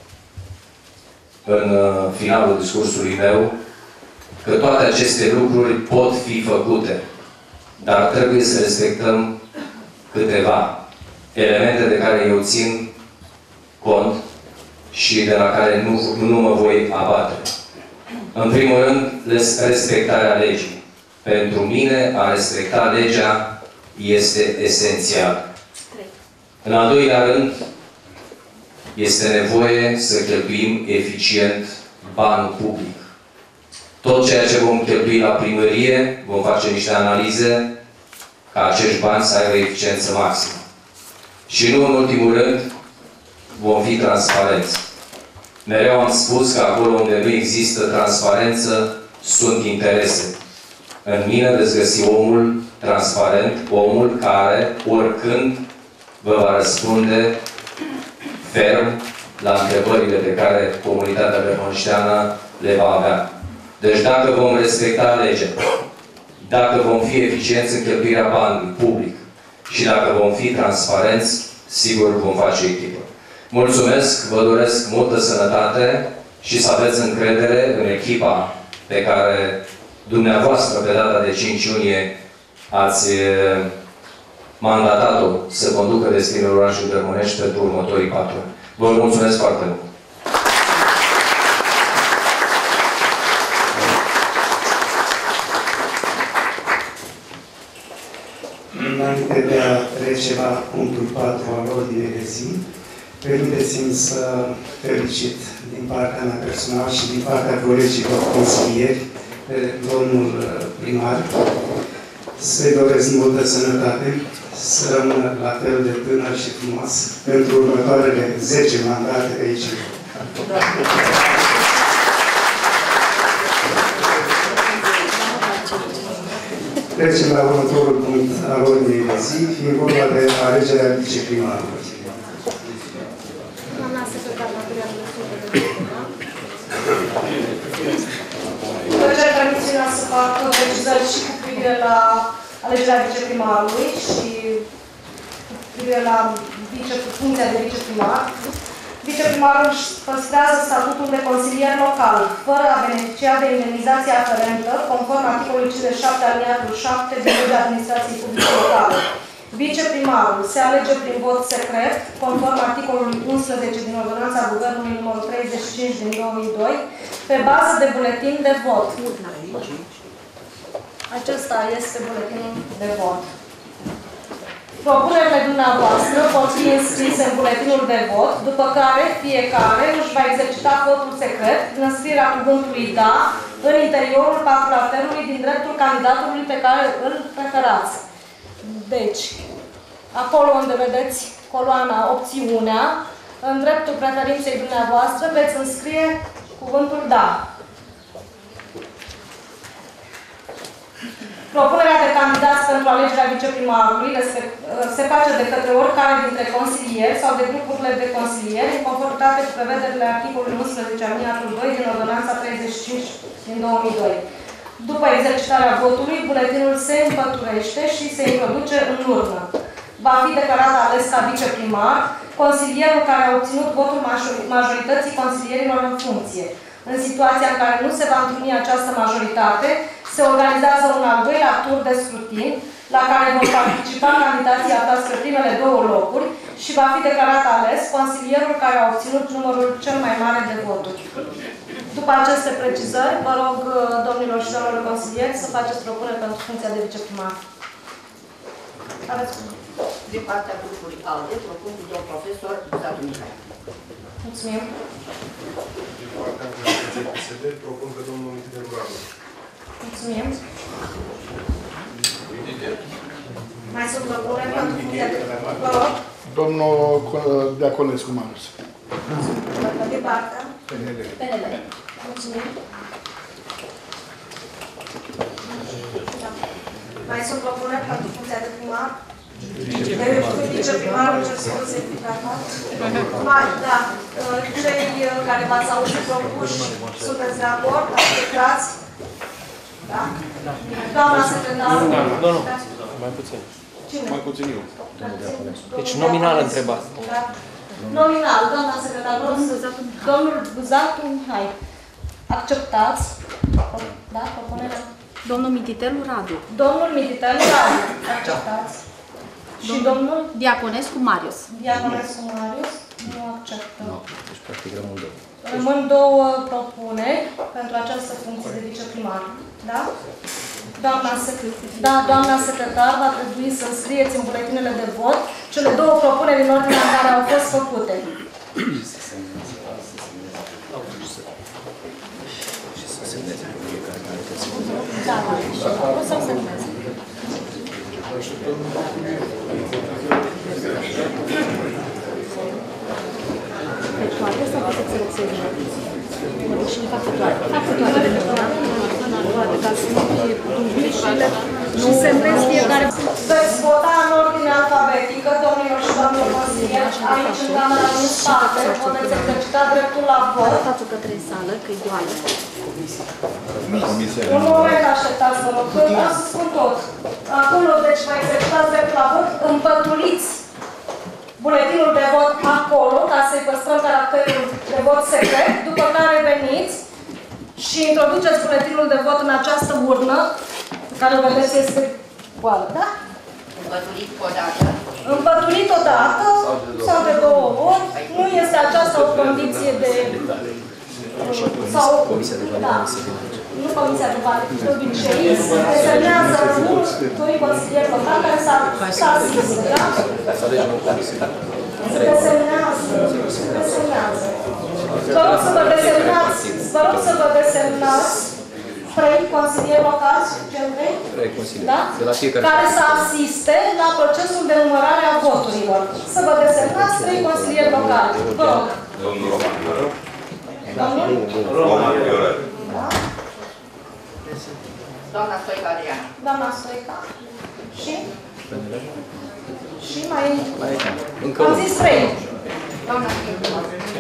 în finalul discursului meu, că toate aceste lucruri pot fi făcute, dar trebuie să respectăm câteva elemente de care eu țin cont și de la care nu, nu mă voi abate. În primul rând, respectarea legii. Pentru mine, a respecta legea este esențial. În al doilea rând, este nevoie să cheltuim eficient banul public. Tot ceea ce vom cheltui la primărie, vom face niște analize ca acești bani să aibă eficiență maximă. Și nu în ultimul rând, vom fi transparenți. Mereu am spus că acolo unde nu există transparență, sunt interese. În mine veți găsi omul transparent, omul care, oricând, vă va răspunde ferm la întrebările pe care comunitatea dărmăneșteană le va avea. Deci dacă vom respecta legea, dacă vom fi eficienți în cheltuirea banului public și dacă vom fi transparenți, sigur vom face echipă. Mulțumesc, vă doresc multă sănătate și să aveți încredere în echipa pe care dumneavoastră, pe data de cinci iunie, ați mandatat-o să conducă destinul orașului Dărmănești pentru următorii patru ani. Vă mulțumesc foarte mult! Înainte de a trece la punctul patru al ordinei de zi, permiteți-mi să felicit din partea mea personal și din partea colegilor consilieri pe domnul primar, să-i doresc multă sănătate, să rămână la fel de tânăr și frumos pentru următoarele zece mandate de aici. Trecem la următorul punct al ordinei de zi, fiind vorba de alegerea viceprimarului. Doamna secretar material de studiu. Trecerea permisiunea să fac precizări și cu privire la alegerea viceprimarului și cu privire la vice, funcția de viceprimar. Viceprimarul își păstrează statutul de consilier local, fără a beneficia de indemnizație aferentă, conform articolului cincizeci și șapte alineatul șapte din legea administrației publice locale. Viceprimarul se alege prin vot secret, conform articolului unsprezece din Ordonanța Guvernului numărul treizeci și cinci din două mii doi, pe bază de buletin de vot. Acesta este buletinul de vot. Propunerile dumneavoastră pot fi înscrise în buletinul de vot, după care fiecare își va exercita votul secret prin înscrierea cuvântului da în interiorul patru din dreptul candidatului pe care îl preferați. Deci, acolo unde vedeți coloana opțiunea, în dreptul preferinței dumneavoastră veți înscrie cuvântul da. Propunerea de candidați pentru alegerea viceprimarului se face de către oricare dintre consilieri sau de grupurile de consilieri, în conformitate cu prevederile articolului unsprezece aliniatul doi din Ordonanța treizeci și cinci din două mii doi. După exercitarea votului, buletinul se împăturește și se introduce în urnă. Va fi declarat ales ca viceprimar consilierul care a obținut votul majorității consilierilor în funcție. În situația în care nu se va întruni această majoritate, se organizează un al doilea tur de scrutin, la care vor participa candidații aflați pe primele două locuri și va fi declarat ales consilierul care a obținut numărul cel mai mare de voturi. După aceste precizări, vă rog, domnilor și domnilor consilieri, să faceți propuneri pentru funcția de viceprimar. Aveți cuvânt. Din partea grupului ALDE, propun cu domnul profesor Zatu Mihai. Mulțumim. Din partea organizației P S D, propun pe domnul Mititelu Radu. Mulțumim. Mai sunt propuneri pentru funcția de viceprimar? Domnul Deaconescu Marius. Din partea P N L. P N L. Mulțumim. Mai sunt propuneri pentru funcția de primar? De viceprimarul, cer scuze, mai, da. Cei care v-ați auzit propuși, sunteți de acord? Acceptați? Da? Doamna secretară? Nu, nu, mai puțin. Cine? Mai puțin eu. Deci nominal întrebat. Nominal, doamna secretară, domnul Buzatu Mihai. Acceptați? Da, propunerea? Domnul Mititelu Radu. Domnul Mititelu Radu. Acceptați? Și domnul? Diaconescu Marius. Diaconescu Marius. Nu acceptăm. Deci practic rămân două. Rămân două propuneri pentru această funcție de viceprimar. Da? Doamna, da, doamna secretar, va trebui să înscrieți în buletinele de vot cele două propuneri în ordinea în care au fost făcute. Da, o să semneze. Deci toate sau poate să selecționeze? Și le facă toate. Facă toate. Toate, ca să nu fie dublișile și semnez fiecare. Veți vota în ordine alfabetică, domnilor și doamnelor consilieri, aici în camera din spate, puteți exercita dreptul la vot. Față către sală, că e goală. Un moment, așteptați, vă rog, vreau să spun tot. Acolo, deci, vă exercitați dreptul la vot, împăturiți buletinul de vot acolo, ca să-i păstrăm caracterul de vot secret, după care veniți și introduceți buletinul de vot în această urnă, pe care o vedeți este goală, da? Împăturit odată. Împăturit odată sau de două ori, nu este aceasta o condiție de... sau... Comisia de validare se face. Nu comisia de validare, de obicei, se desemnează unul, doi consilieri locali care s-a asistă, da? Să alegem o comisie. Se desemnează, se desemnează. Vă rog să vă desemnați, vă rog să vă desemnați trei consilieri locali, gen trei? Trei consilieri. Da? De la fiecare. Care să asiste la procesul de numărare a voturilor. Să vă desemnați trei consilieri locali. Vă rog. Domnul Roman Fioră. Domnul? Roman Fioră. Da? Doamna Stoica Adriana. Doamna Stoica. Și? Și mai... Încă am unul. zis trei. Doamna Stoica.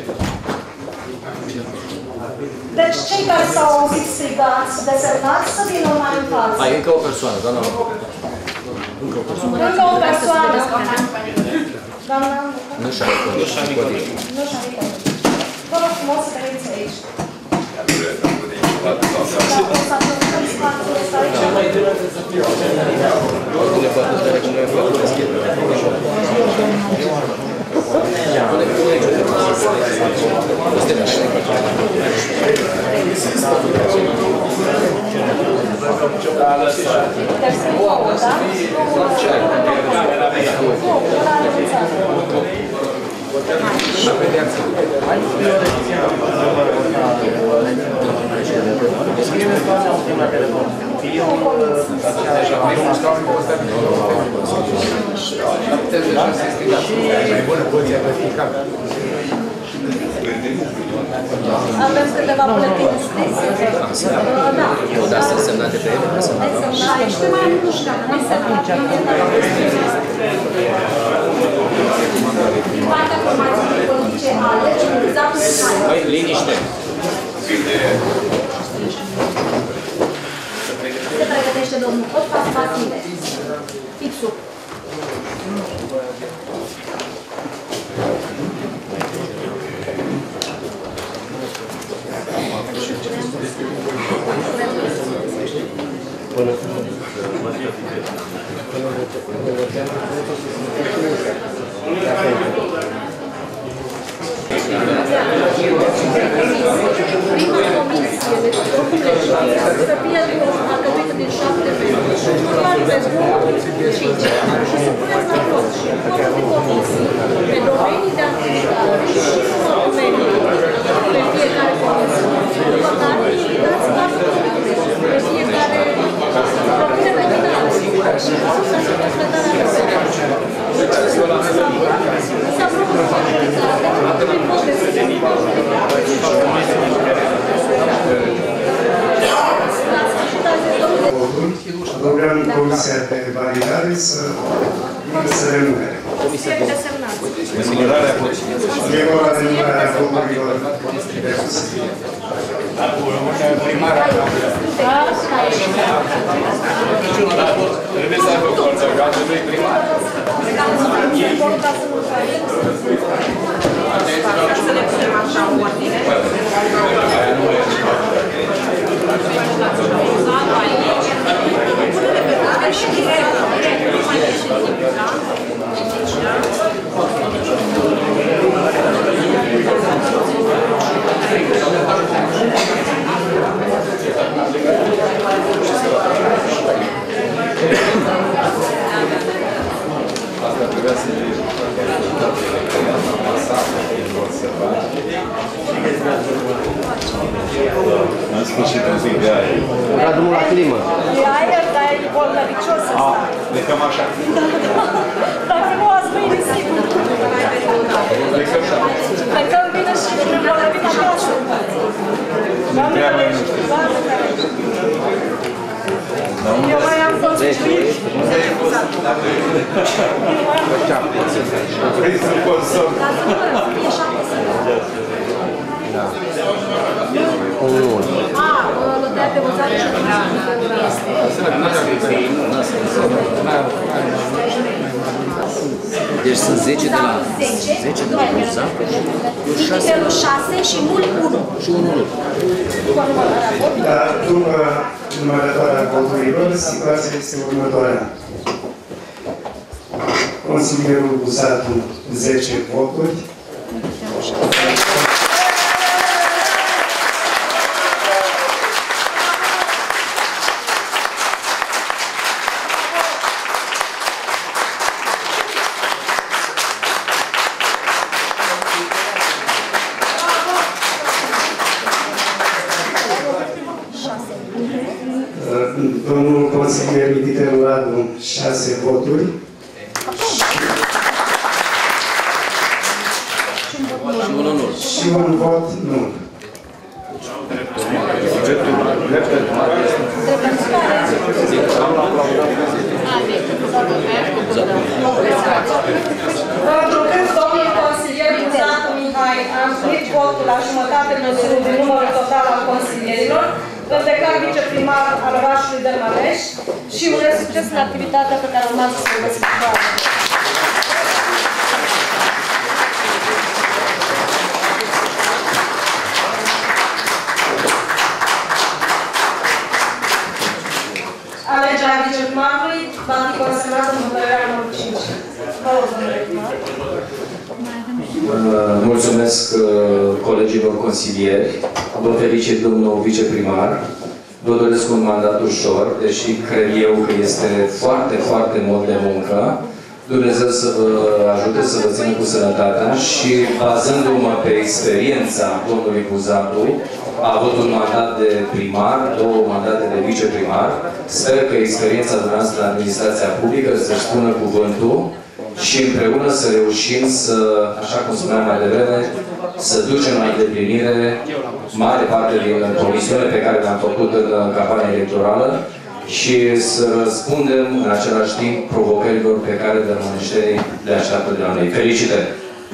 Deci cei care s-au auzit strigați, desemnați, să vină mai în față. Hai, încă o persoană, doamna. Încă o persoană. Încă o persoană. Doamna? Nu și-a recodat. Nu și-a recodat. Vă rog frumos să trăiți aici. Da, o să aplăcăm spațiul ăsta aici. Ordine poate să recomandăm foarte deschid. Da? Eu avem câteva buletine scrise. Da. Da, sunt semnate pe ele? Nesemnate. Și te mai nu știu, nesemnate. Partea formației politice ale Băi, liniște. Se pregătește domnul Cotpas Vasile. Fixul. Până Prima comisie de documente să fie alcătuită din șapte membri. Iar pe două, cinci. Și să puneți la vot și în formă de comisii, pe domenii de activitate și domenii pe fiecare comisie. După care dați patru puncte pe fiecare propunere finală. Și să se completarea lor. Să aprobă fiecare prin vot de Rugăm Comisia de Validare să să renumere. Numărarea E vorba de numărarea voturilor de consiliere. Niciunul raport trebuie să aibă forță egală, nu-i primar. Să le punem așa în ordine. Și direct, direct, nu mai ieși în timp, da? Asta trebuia să fie în sfârșit un pic de aer. Era drumul la climă. E aer, dar e bolnăvicios ăsta. De cam așa. Dacă nu ați mâine, sigur. Plecăm bine și bolnăvit acasă. Doamne ferește, Doamne ferește. Eu mai am fost șuit. Vrei să consum. Dar să numărăm, să fie șapte singuri. A, lădea de votare și Deci sunt zece de la... zece de la Muza. Nivelul șase și nul unu. Și unu nul. Dar după numărătoarea voturilor, situația este următoarea. Consilierul Buzatu, zece voturi. Domnul consilier Mititelu Radu, șase voturi. Și unu nul. Și un vot nul. Întrucând domnul consilier Buzatu Mihai a împlinit votul la jumătate măsură din numărul total al consilierilor, îl declar viceprimar al orașului Dărmăneș și urez succes în activitatea pe care urmează să o desfășoare. Alegerea viceprimarului va fi consemnată în hotărârea numărul cinci. Vă rog, domnule primar. Mulțumesc colegilor consilieri, vă felicit domnul viceprimar, vă doresc un mandat ușor, deși cred eu că este foarte, foarte mult de muncă. Dumnezeu să vă ajute să vă țină cu sănătatea și bazându-mă pe experiența domnului Buzatu, a avut un mandat de primar, două mandate de viceprimar. Sper că experiența dumneavoastră în administrația publică să-și spună cuvântul și împreună să reușim să, așa cum spuneam mai devreme, să ducem la îndeplinire mare parte din promisiunile pe care le-am făcut în campania electorală și să răspundem în același timp provocărilor pe care dărmăneștenii le așteaptă de la noi. Felicitări!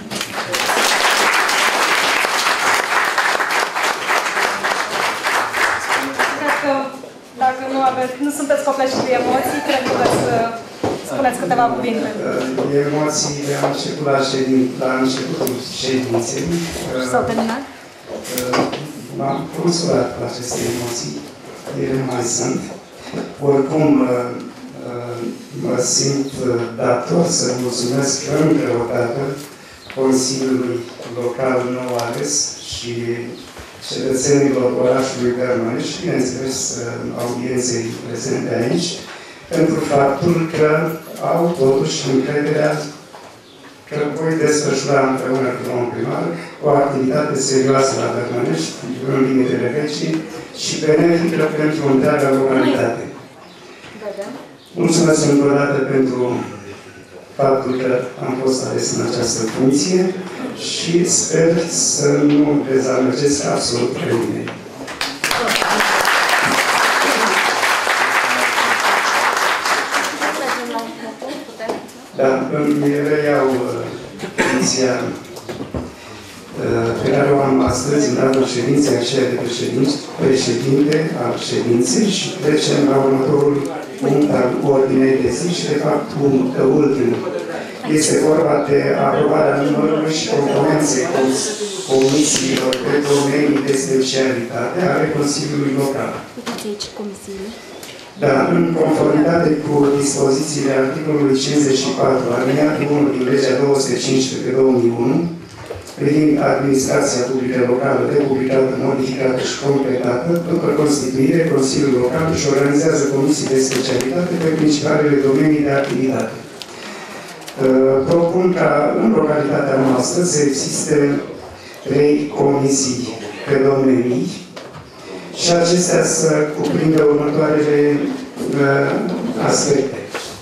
Cred că dacă nu, aveți, nu sunteți copleșiți de emoții, cred că veți să spuneți câteva cuvinte. Emoțiile am început la, ședin, la începutul ședinței. S-au terminat? M-am consolat cu aceste emoții. Ele mai sunt. Oricum, mă simt dator să mulțumesc încă o dată Consiliului Local nou ales și cetățenilor orașului Gărmănești și, bineînțeles, audienței prezente aici, pentru faptul că au totuși încrederea că voi desfășura împreună cu domnul primar o activitate serioasă la Gărmănești, în limitele vecii și benefică pentru întreaga localitate. Mulțumesc încă o dată pentru faptul că am fost ales în această funcție și sper să nu dezamăgesc absolut pe nimeni. Da, îmi reiau funcția pe care o am astăzi în cadrul ședinței aceea de președinte al ședinței și trecem la următorul punct al ordinei de zi și, de fapt, ultimul. Este vorba de aprobarea numărului și componenței comisiilor de domenii de specialitate ale Consiliului Local. Da, în conformitate cu dispozițiile articolului cincizeci și patru, alineatul unu din legea două sute cincisprezece pe două mii unu, privind administrația publică locală republicată, modificată și completată, după constituire, Consiliul Local își organizează comisii de specialitate pe principalele domenii de activitate. Propun ca în localitatea noastră să existe trei comisii pe domenii și acestea să cuprindă următoarele aspecte.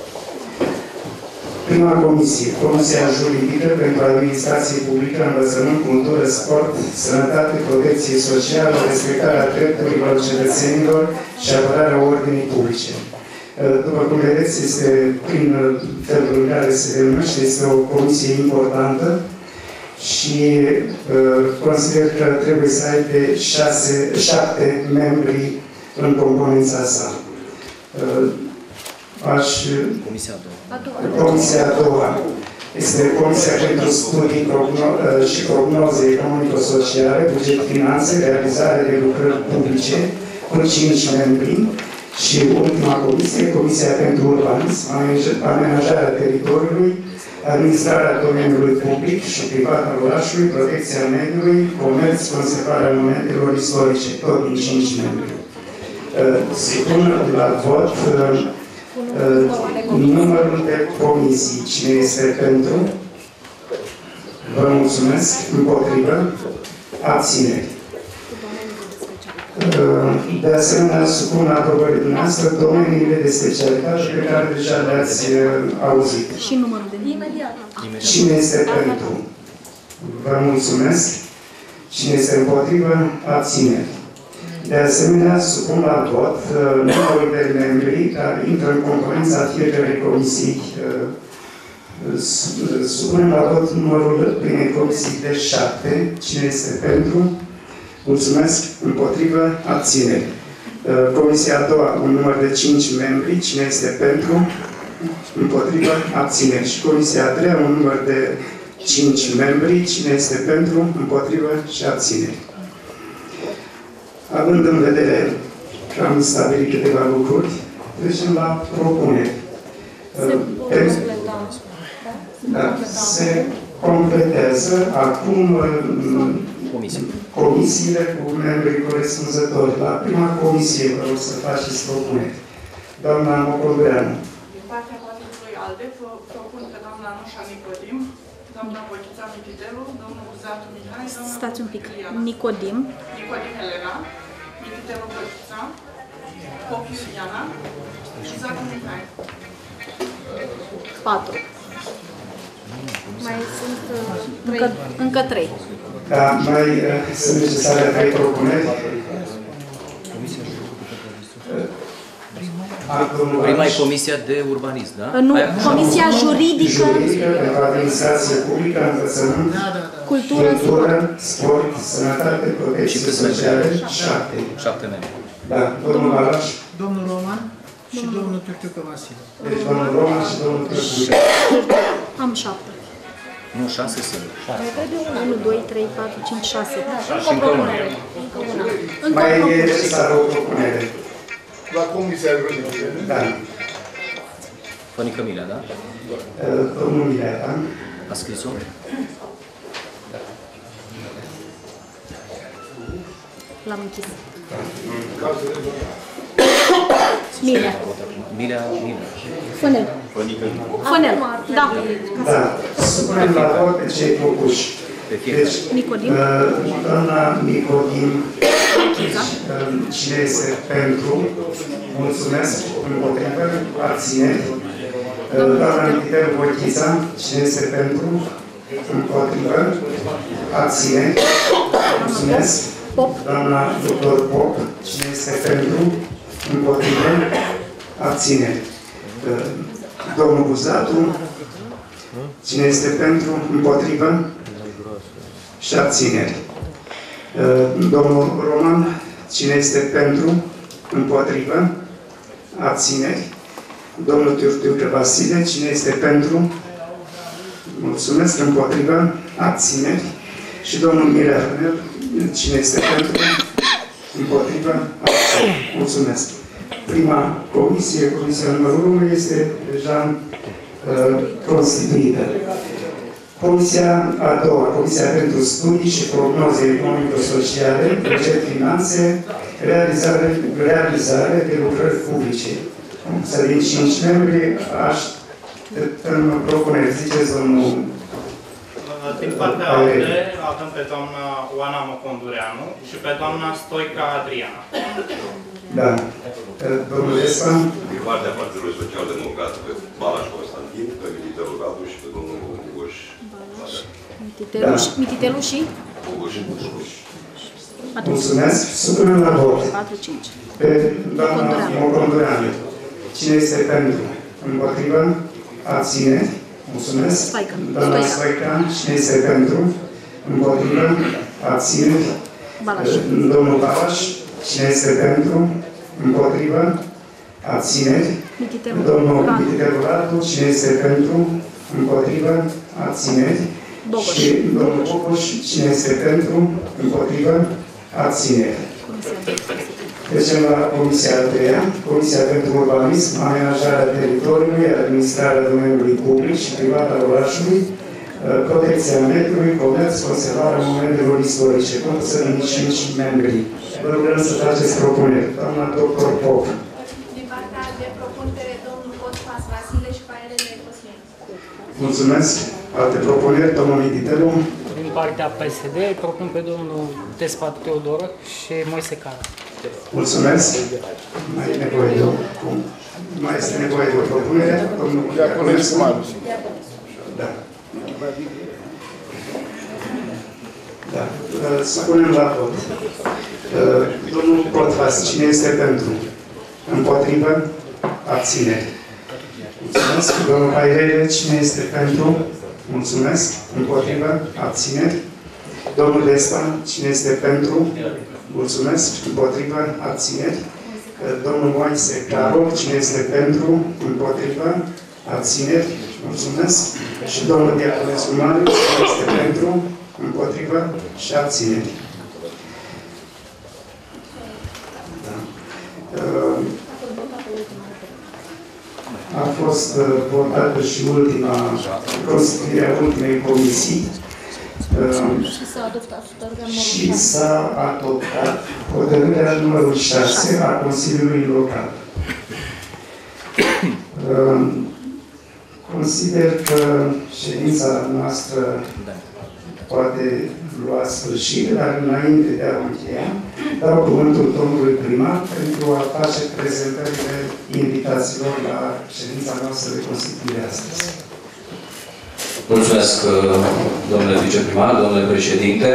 Prima comisie, Comisia Juridică pentru Administrație Publică, Învățământ, Cultură, Sport, Sănătate, Protecție Socială, respectarea drepturilor cetățenilor și apărarea ordinii publice. După cum vedeți, este prin felul în care se denumește, este o comisie importantă și uh, consider că trebuie să aibă șase, șapte membri în componența sa. Uh, aș... Comisia a doua. Comisia a doua este Comisia pentru Studii progno și Prognoze Economico-Sociale, Buget, Finanțe, Realizare de Lucrări Publice, cu cinci membri. Și ultima comisie, Comisia pentru Urbanism, Amenajarea Teritoriului, Administrarea Domeniului Public și Privat al Orașului, Protecția Mediului, Comerț, Conservarea Monumentelor Istorice, tot din cinci membri. Supun la vot numărul de comisii. Cine este pentru? Vă mulțumesc. Împotrivă? Abțineri. De asemenea, supun la aprobării dumneavoastră domeniile de specialitate pe care deja le-ați auzit. Și numărul de imediat. Cine este pentru? Vă mulțumesc. Cine este împotrivă? Abțineri. De asemenea, supun la vot numărul de membri care intră în componența fiecărei comisii. Supunem la vot numărul primei comisii de șapte. Cine este pentru? Mulțumesc. Împotrivă? Abțineri. Comisia a doua, un număr de cinci membri. Cine este pentru? Împotrivă? Abțineri. Și Comisia a treia, un număr de cinci membri. Cine este pentru? Împotrivă? Și abțineri. Având în vedere că am stabilit câteva lucruri, trecem la propuneri. Da, se completează acum comisiile cu membrii corespunzători. La prima comisie vă rog să faceți propuneri. Doamna Mocobreanu. Din partea Partidului ALDE propun că doamna Voicuța Mititelu, domnul Buzatu Mihai, doamna Stați un pic. Iuliana. Nicodim. Nicodim Helena, Mititelu Voicuța, Popiu Iuliana, Buzatu Mihai. patru. Mai sunt uh, încă, încă trei. Da, mai uh, sunt necesare trei propuneri. Prima e Comisia de Urbanism, da? Nu, Comisia Juridică, Juridică pentru Administrație Publică, Învățământ, Cultură, Cultură, Sport, Sănătate, Protecție Sociale, șapte. Șapte membri. Da, domnul Balaș. Domnul Roman și domnul Turciucă Vasile. Deci domnul Roman și domnul Turciucă. am șapte. Nu, șase sunt. unu, doi, trei, patru, cinci, șase. Și încă una. Mai e necesară o propunere. La Comisia Juridică. Da. Fănică Milea, da? Domnul Milea, da? A scris-o? L-am închis. Milea. Milea, Milea. Fânel. Fânel, da. Da. Supunem la vot pe cei propuși. Deci, Nicodim. doamna Nicodim, cine este pentru? Mulțumesc. Împotrivă? Abțineri. Doamna Mititelu Voichița, cine este pentru? Împotrivă? Abțineri. Mulțumesc. Doamna doctor Pop, cine este pentru? Împotrivă? Abțineri. Domnul Buzatu, cine este pentru? Împotrivă? Și abțineri. Domnul Roman, cine este pentru? Împotrivă? Abțineri. Domnul Turciucă Vasile, cine este pentru? Mulțumesc. Împotrivă? Abțineri. Și domnul Milea, cine este pentru? Împotrivă? Abțineri. Mulțumesc. Prima comisie, comisia numărul unu, este deja uh, constituită. Comisia a doua, Comisia pentru Studii și Prognoze Economico-Sociale, Buget Finanțe, realizare, realizare de lucrări publice. Să din cinci membri, așteptăm propuneri. Ziceți, domnul... Din partea ALDE avem pe doamna Oana Măcondureanu și pe doamna Stoica Adriana. Da. Domnul Espan? Din partea Partidului Social Democrat, pe Balaș Constantin, pe Mititelu Radu și pe domnul Ugoș. Mititelu, da. Mititelu și? Ugoș și Ugoș. Mulțumesc. Supunem la vot. patru cinci. Pe doamna Măcondureanu. Cine este pentru? Împotrivă? Abțineri? Mulțumesc. Stoica. Doamna Stoica. Cine este pentru? Împotrivă? Abțineri? Balaș. Domnul Balaș. Cine este pentru? Împotrivă? Abțineri? Mititelu. Domnul Mititelu Radu. Cine este pentru? Împotrivă? Abțineri? Bogoș. Și domnul Bogoș. Cine este pentru? Împotrivă? Abțineri. Trecem la Comisia a treia, Comisia pentru Urbanism, Amenajarea Teritoriului, Administrarea Domeniului Public și Privat al Orașului, Protecția Mediului, Comerț, Conservarea Monumentelor Istorice, compusă din cinci membri. Vă rugăm să faceți propuneri. Doamna doctor Pop. Din partea de propunere, domnul Cospas Vasile și Paelele Cosmin. Mulțumesc. Alte propuneri, domnul Mititelu. Din partea P S D, propun pe domnul Tespat Teodoră și Moise Cara. Mulțumesc. Mai e nevoie de o, mai este nevoie de o propunere. Domnul Diaconescu. Da. Da. Să punem la vot. Domnul Cotfas, cine este pentru? Împotrivă? Abțineri. Mulțumesc. Domnul Pairele, cine este pentru? Mulțumesc. Împotrivă? Abțineri. Domnul Despa, cine este pentru? Mulțumesc. Împotrivă? Abțineri. Domnul Moise Caro, cine este pentru? Împotrivă? Abțineri. Mulțumesc. Și domnul Diaconescu Mariu, cine este pentru? Împotrivă? Și abțineri. Da. A fost votată și ultima, constituirea ultimei comisii. Și s-a adoptat și s-a adoptat hotărârea numărul șase a Consiliului Local. consider că ședința noastră poate lua sfârșit, dar înainte de a o încheia, dau cuvântul domnului primar pentru a face prezentările invitațiilor la ședința noastră de constituire astăzi. Mulțumesc, domnule viceprimar, domnule președinte.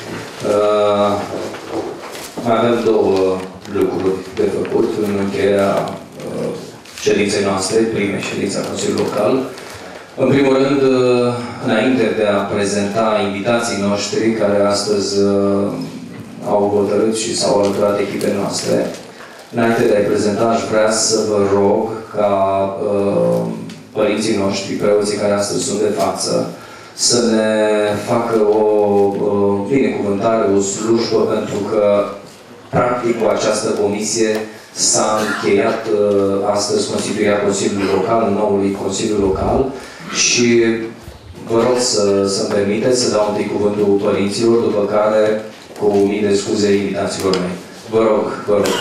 Mai avem două lucruri de făcut în încheierea ședinței noastre, prime ședința Consiliului Local. În primul rând, înainte de a prezenta invitații noștri care astăzi au hotărât și s-au alăturat echipei noastre, înainte de a-i prezenta, aș vrea să vă rog ca uh, părinții noștri, preoții care astăzi sunt de față, să ne facă o uh, binecuvântare, o slujbă, pentru că, practic, cu această comisie s-a încheiat uh, astăzi constituirea Consiliului Local, noului Consiliu Local, și vă rog să, să-mi permiteți să dau întâi cuvântul părinților, după care, cu mii de scuze, invitațiilor mei. Vă rog, vă rog.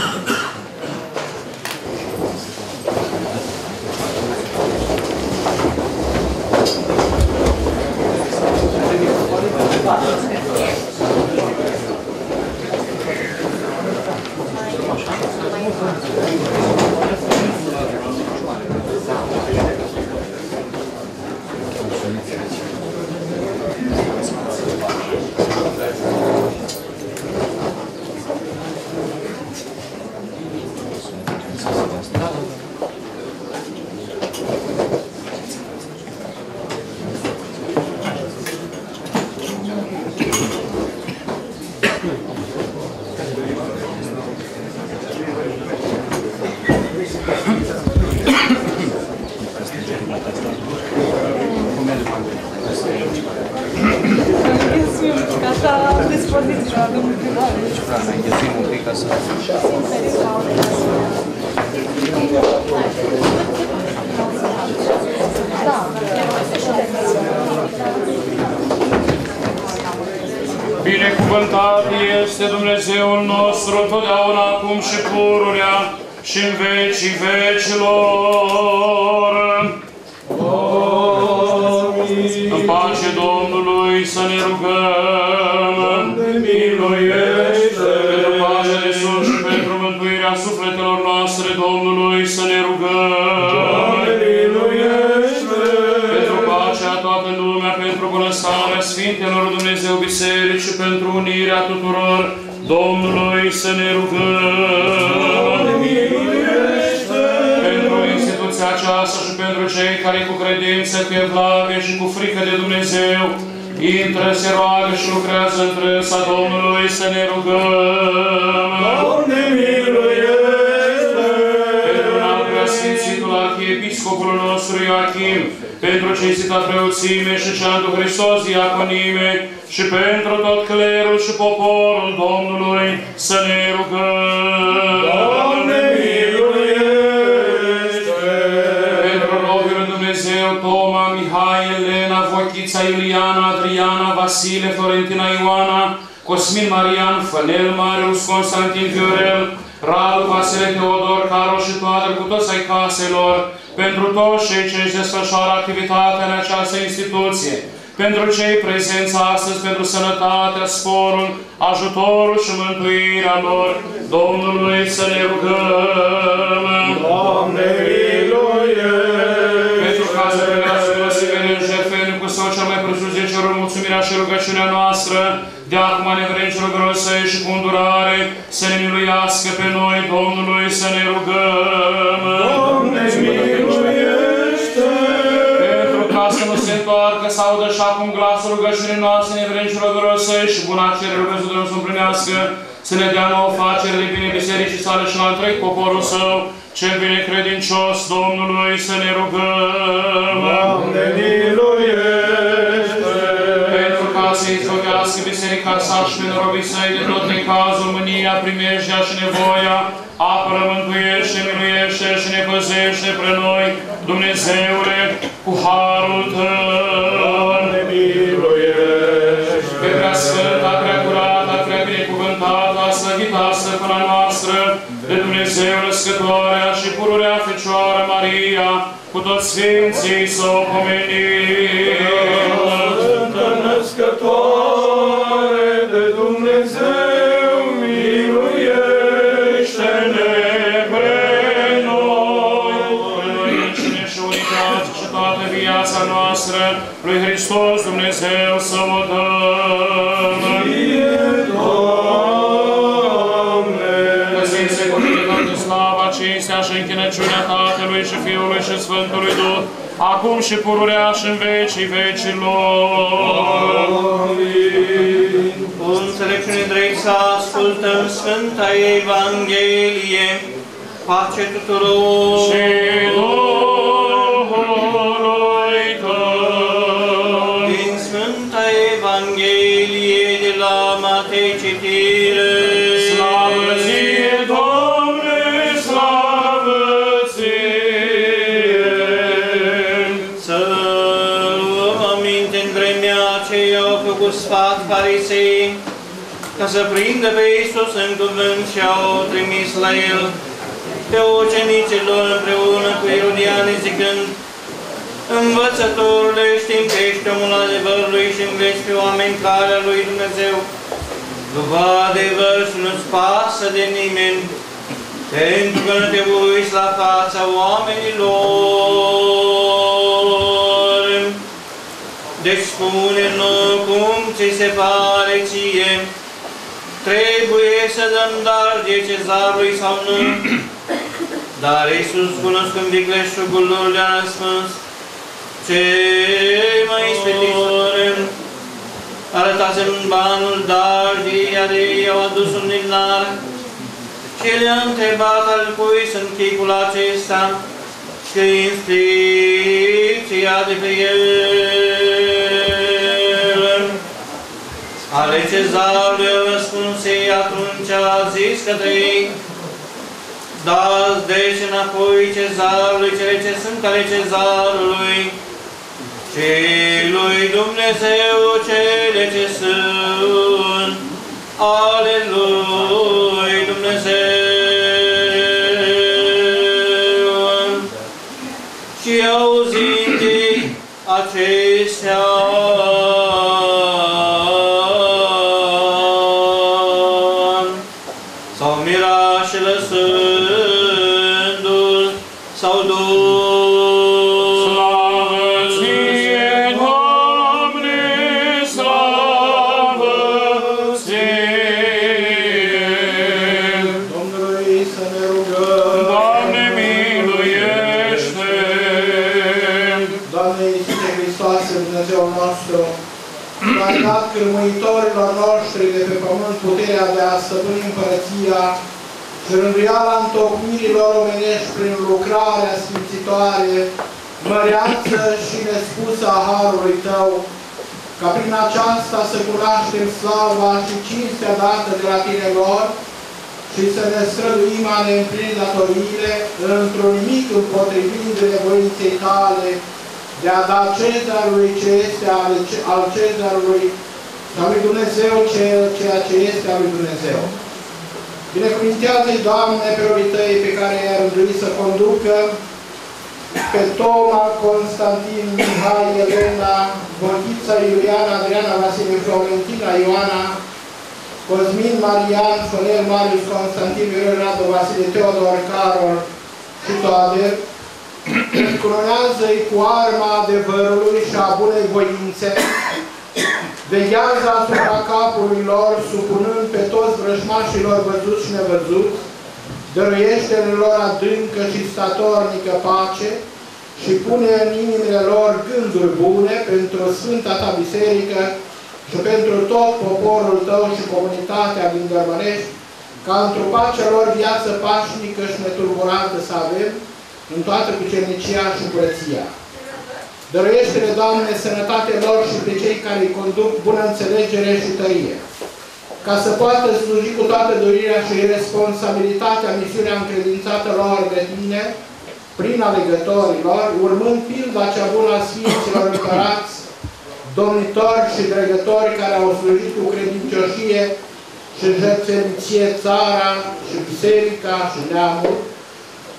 Binecuvântat este Dumnezeul nostru, totdeauna, acum și pururea, și în vecii vecilor. Amin. În pace Domnului să ne rugăm. Doamne, miluiește! Pentru pacea de sus și pentru mântuirea sufletelor noastre Domnului să ne rugăm. Doamne, miluiește! Pentru pacea toată lumea, pentru bunăstarea Sfintelor Dumnezeu Biserici și pentru unirea tuturor Domnului să ne rugăm. Doamne, miluiește! Pentru instituția aceasta și pentru cei care cu credință, cu evlavie și cu frică de Dumnezeu intră, se roagă și lucrează întrânsa Domnului să ne rugăm. Doamne, miluiește! Pentru înalt preasfințitul arhiepiscopul nostru Ioachim, pentru cinstita preoțime și ceantul Hristos diaconime și pentru tot clerul și poporul Domnului să ne rugăm. Doamne, miluiește! Pentru robii lui Dumnezeu Toma, Mihai, Elena, Vochița, Iuliana, Adriana, Vasile, Florentina, Ioana, Cosmin, Marian, Fănel, Marius, Constantin, Viorel, Radu, Vasile, Teodor, Carol și toate cu toți ai caselor, pentru toți cei ce își desfășoară activitatea în această instituție, pentru cei prezenți astăzi, pentru sănătatea, sporul, ajutorul și mântuirea lor, Domnului să ne rugăm. Doamne, miluiește! Pentru ca să primească lăsivele în jertfeni cu sau cel mai presus de cerul, mulțumirea și rugăciunea noastră, de acum ne vrem celor grosăi și cu îndurare, să ne miluiască pe noi, Domnului să ne rugăm. Doamne, miluiește! Pentru ca să nu se întoarcă, să audă și acum glasul rugăciunii noastre, ne vrem celor grosăi și bună acere rugăciunea Dumnezeu să împlinească, să ne dea nouă facere de bine bisericii sale și la întreg poporul său, cel binecredincios Domnului să ne rugăm. Doamne, miluiește! Pentru ca să izbăvească biserica sa și pe norobii săi de tot necazul, mânia, primejdea și nevoia, apără, mântuiește, miluiește și ne păzește pre noi, Dumnezeule, cu harul Tău. Doamne, miluiește! Pe prea sfânta, prea curată, prea binecuvântată, slăvita stăpâna noastră, de Dumnezeu născătoarea și pururea Fecioară Maria, cu toți Sfinții s-o pomenim. Sfântă Născătoare de Dumnezeu, miluiește-ne pre noi. Până și unitate și toată viața noastră, lui Hristos Dumnezeu să o dăm. Fie, Doamne! Păziți-se cu tine, Doamne, slava, cinstea și închinăciunea Tatălui și Fiului și Sfântului Duh, acum și pururea și în vecii vecilor. Amin. Cu înțelepciune drept să ascultăm Sfânta Evanghelie, pace tuturor. Și Duhului Tău. Din Sfânta Evanghelie de la Matei citire. Slavă ție, Doamne, slavă ție! Să luăm aminte în vremea aceea au făcut sfat farisei, ca să prindă pe Iisus în cuvânt și au trimis la El pe ucenicilor împreună cu Irodiane zicând: Învățătorule, știm că ești omul adevărului și înveți pe oameni calea lui Dumnezeu. După adevăr și nu-ți pasă de nimeni, pentru că nu te uiți la fața oamenilor. Deci spune-ne cum ți se pare ție, trebuie să dăm dar de cezarului sau nu? Dar Iisus, cunoscând vicleșugul lor, le-a răspuns: Ce mai ispititori, arătați-mi banul dargii, iar ei au adus un dinar. Și le-a întrebat al cui sunt chipul acesta și inscripția de pe el. Ale cezarului a răspuns ei, atunci a zis către ei: Dați deci înapoi cezarului cele ce sunt ale cezarului și lui Dumnezeu cele ce sunt ale lui Dumnezeu. Și auzind ei acestea, s-au mirat și lăsându-l s-au dus. Slavă ție, Doamne, slavă ție! Domnului să ne rugăm. Doamne, miluiește! Doamne Iisuse Hristoase, Dumnezeu nostru, ai dat cârmuitorilor noștri de pe pământ puterea de a stăpâni împărăția și rânduiala întocmirilor omenești prin lucrarea sfințitoare, măreață și nespusă a Harului Tău, ca prin aceasta să cunoaștem slava și cinstea dată de la Tine lor și să ne străduim a ne împlini datoriile într-un nimic împotrivindu-le voinței Tale, de a da cezarului ce este al cezarului și al lui Dumnezeu ceea ce este al lui Dumnezeu. Binecuvintează-i, Doamne, pe robii Tăi pe care i-ai rânduit să conducă, pe Toma, Constantin, Mihai, Elena, Borghița, Iuliana, Adriana, Vasile, Florentina, Ioana, Cosmin, Marian, Fonel, Marius, Constantin, Viorel, Radu, Vasile, Teodor, Carol și toate. Încuronează-i cu arma adevărului și a bunei voințe, veghează asupra capului lor, supunând pe toți vrăjmașilor văzuți și nevăzuți, dăruiește-le lor adâncă și statornică pace și pune în inimile lor gânduri bune pentru Sfânta Ta Biserică și pentru tot poporul Tău și comunitatea din Dărmănești, ca într-o pacea lor viață pașnică și netulburată să avem, în toată cucernicia și curăția. Dăruiește-le, Doamne, sănătate lor și pe cei care îi conduc bună înțelegere și tărie, ca să poată sluji cu toată dorirea și responsabilitatea misiunea încredințată lor de Tine, prin alegătorilor, urmând pilda cea bună a Sfinților împărați, domnitori și dregători care au slujit cu credincioșie și jertfenicie țara și biserica și neamul,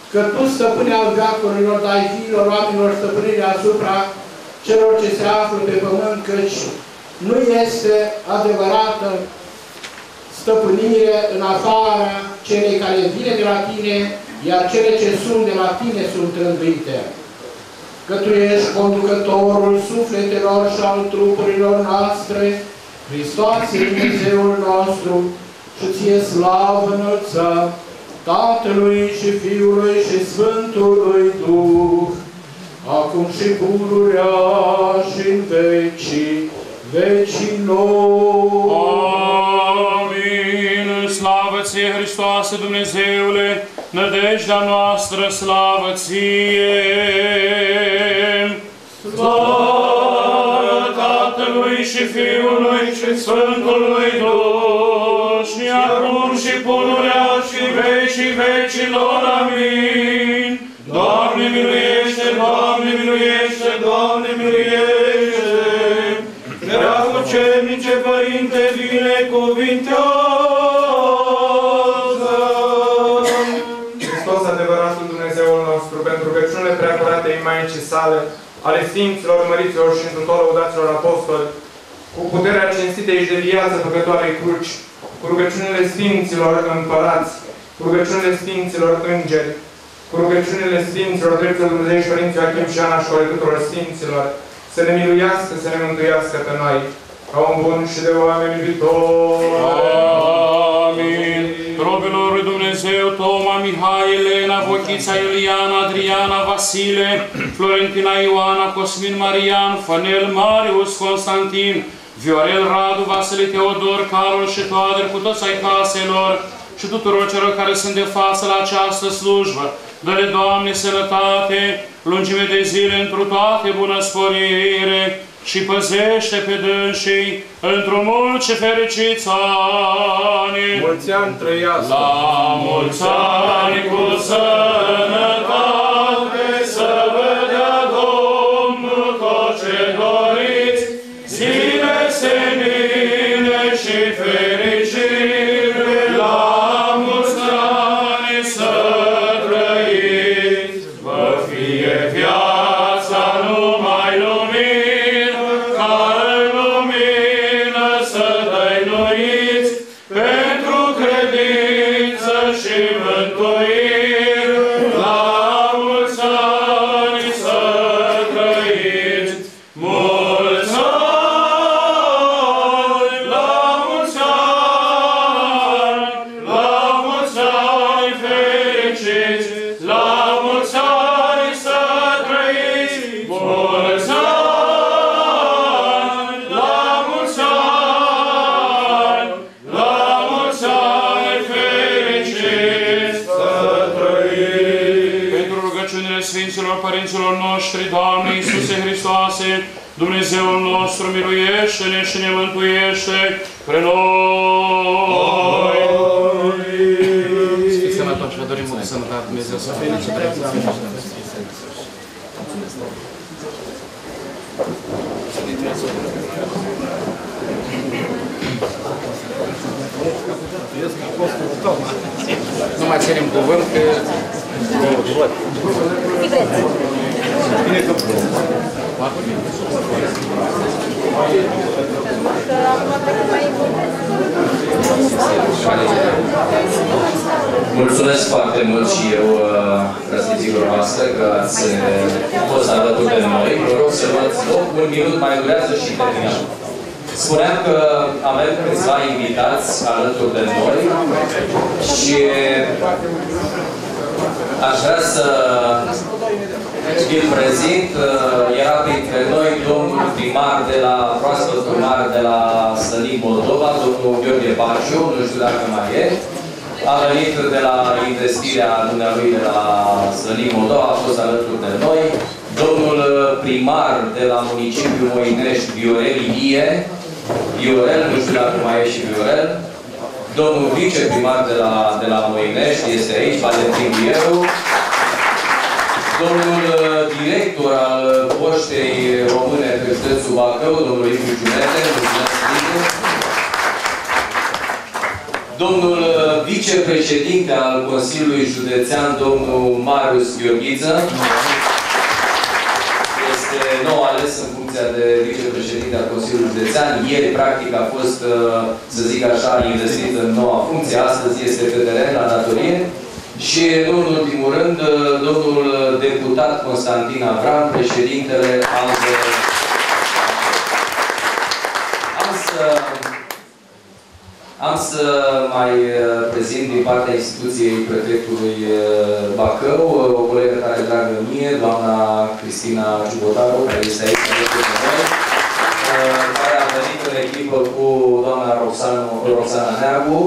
că Tu, stăpâne al veacurilor, dai fiilor oamenilor stăpânire asupra celor ce se află pe pământ, căci nu este adevărată stăpânire în afara celei care vine de la Tine, iar cele ce sunt de la Tine sunt rânduite. Că Tu ești conducătorul sufletelor și al trupurilor noastre, Hristoase, Dumnezeul nostru, și Ție slavă înălțăm, Tatălui și Fiului și Sfântului Duh, acum și pururea și în vecii vecilor. Amin. Slavă Ție, Hristoase, Dumnezeule, nădejdea noastră, slavă Ție! Slavă Tatălui și Fiului și Sfântului Duh, și acum și pururea și vecii vecilor. Amin. Doamne miluiește, Doamne miluiește, Doamne miluiește! Preacucernice Părinte, binecuvintează! Hristos, adevăratul Dumnezeul nostru, pentru rugăciunile preacuratei Maicii sale, ale Sfinților, Măriților și întru tot lăudaților apostoli, cu puterea cinstitei și de viață făcătoarei cruci, cu rugăciunile Sfinților împărați, cu rugăciunile Sfinților îngeri, cu rugăciunile Sfinților Dreptul Dumnezeu și Părinții Achim și Ana și ale tuturor Sfinților, să ne miluiască, să ne mântuiască pe noi, ca un bun și de oameni iubitori. Amin. Robilor lui Dumnezeu, Toma, Mihai, Elena, Vochița, Eliana, Adriana, Vasile, Florentina, Ioana, Cosmin, Marian, Fănel, Marius, Constantin, Viorel, Radu, Vasile, Teodor, Carol și Toader, cu toți ai caselor și tuturor celor care sunt de față la această slujbă. Dă-le, Doamne, sănătate, lungime de zile întru toate bunăsporire și păzește pe dânsii într-un mulți fericiți ani. Mulți ani trăiască! La mulți ani cu sănătate, să vă dea Domnul tot ce doriți, zile senine și fericire, la mulți ani să trăiți, vă fie viața numai lumină, ca în lumină să dăinuiți, pentru credință și mântuire, la mulți ani să trăiți. Mulți ani, la mulți ani, la mulți ani fericiți, la mulți ani să trăiți. Mulți ani, la mulți ani, la mulți ani fericiți să trăiți. Pentru rugăciunile Sfinților Părinților noștri, Doamne Iisuse Hristoase, Dumnezeul nostru, miluiește-ne și ne mântuiește pre noi. Fiți sănătoși, vă dorim multă sănătate, Dumnezeu să fie și trăiți. Nu mai ținem cuvânt că... Bine că... Mulțumesc foarte mult și eu răsliților noastre că ați fost alături de noi. Vă rog să luați loc, un minut mai durează și terminăm. Spuneam că avem câțiva invitați alături de noi și aș vrea să îl prezint. Era printre noi domnul primar de la, proaspăt primar de la Slănin, Moldova, domnul Gheorghe Baciu, nu știu dacă mai e. A venit de la investirea dumnealui de la Slănin, Moldova, a fost alături de noi. Domnul primar de la municipiul Moinești, Viorel Ilie, Viorel, nu știu dacă mai e și Viorel. Domnul viceprimar de la, de la Moinești este aici, Valentin Vieru. Domnul director al Poștei Române pe județul Bacău, domnul Liviu Ciunete, mulțumesc, Liviu. domnul vicepreședinte al Consiliului Județean, domnul Marius Gheorghiță. Este nou ales în funcția de vicepreședinte al Consiliului Județean. Ieri, practic, a fost, să zic așa, investit în noua funcție. Astăzi este pe teren, la datorie. Și, nu în ultimul rând, domnul deputat Constantin Avram, președintele al... Am să... Am să mai prezint din partea instituției prefectului Bacău o colegă care dragă mie, doamna Cristina Ciubotaru, care este aici alături de noi, care a venit în echipă cu doamna Roxana Neagu,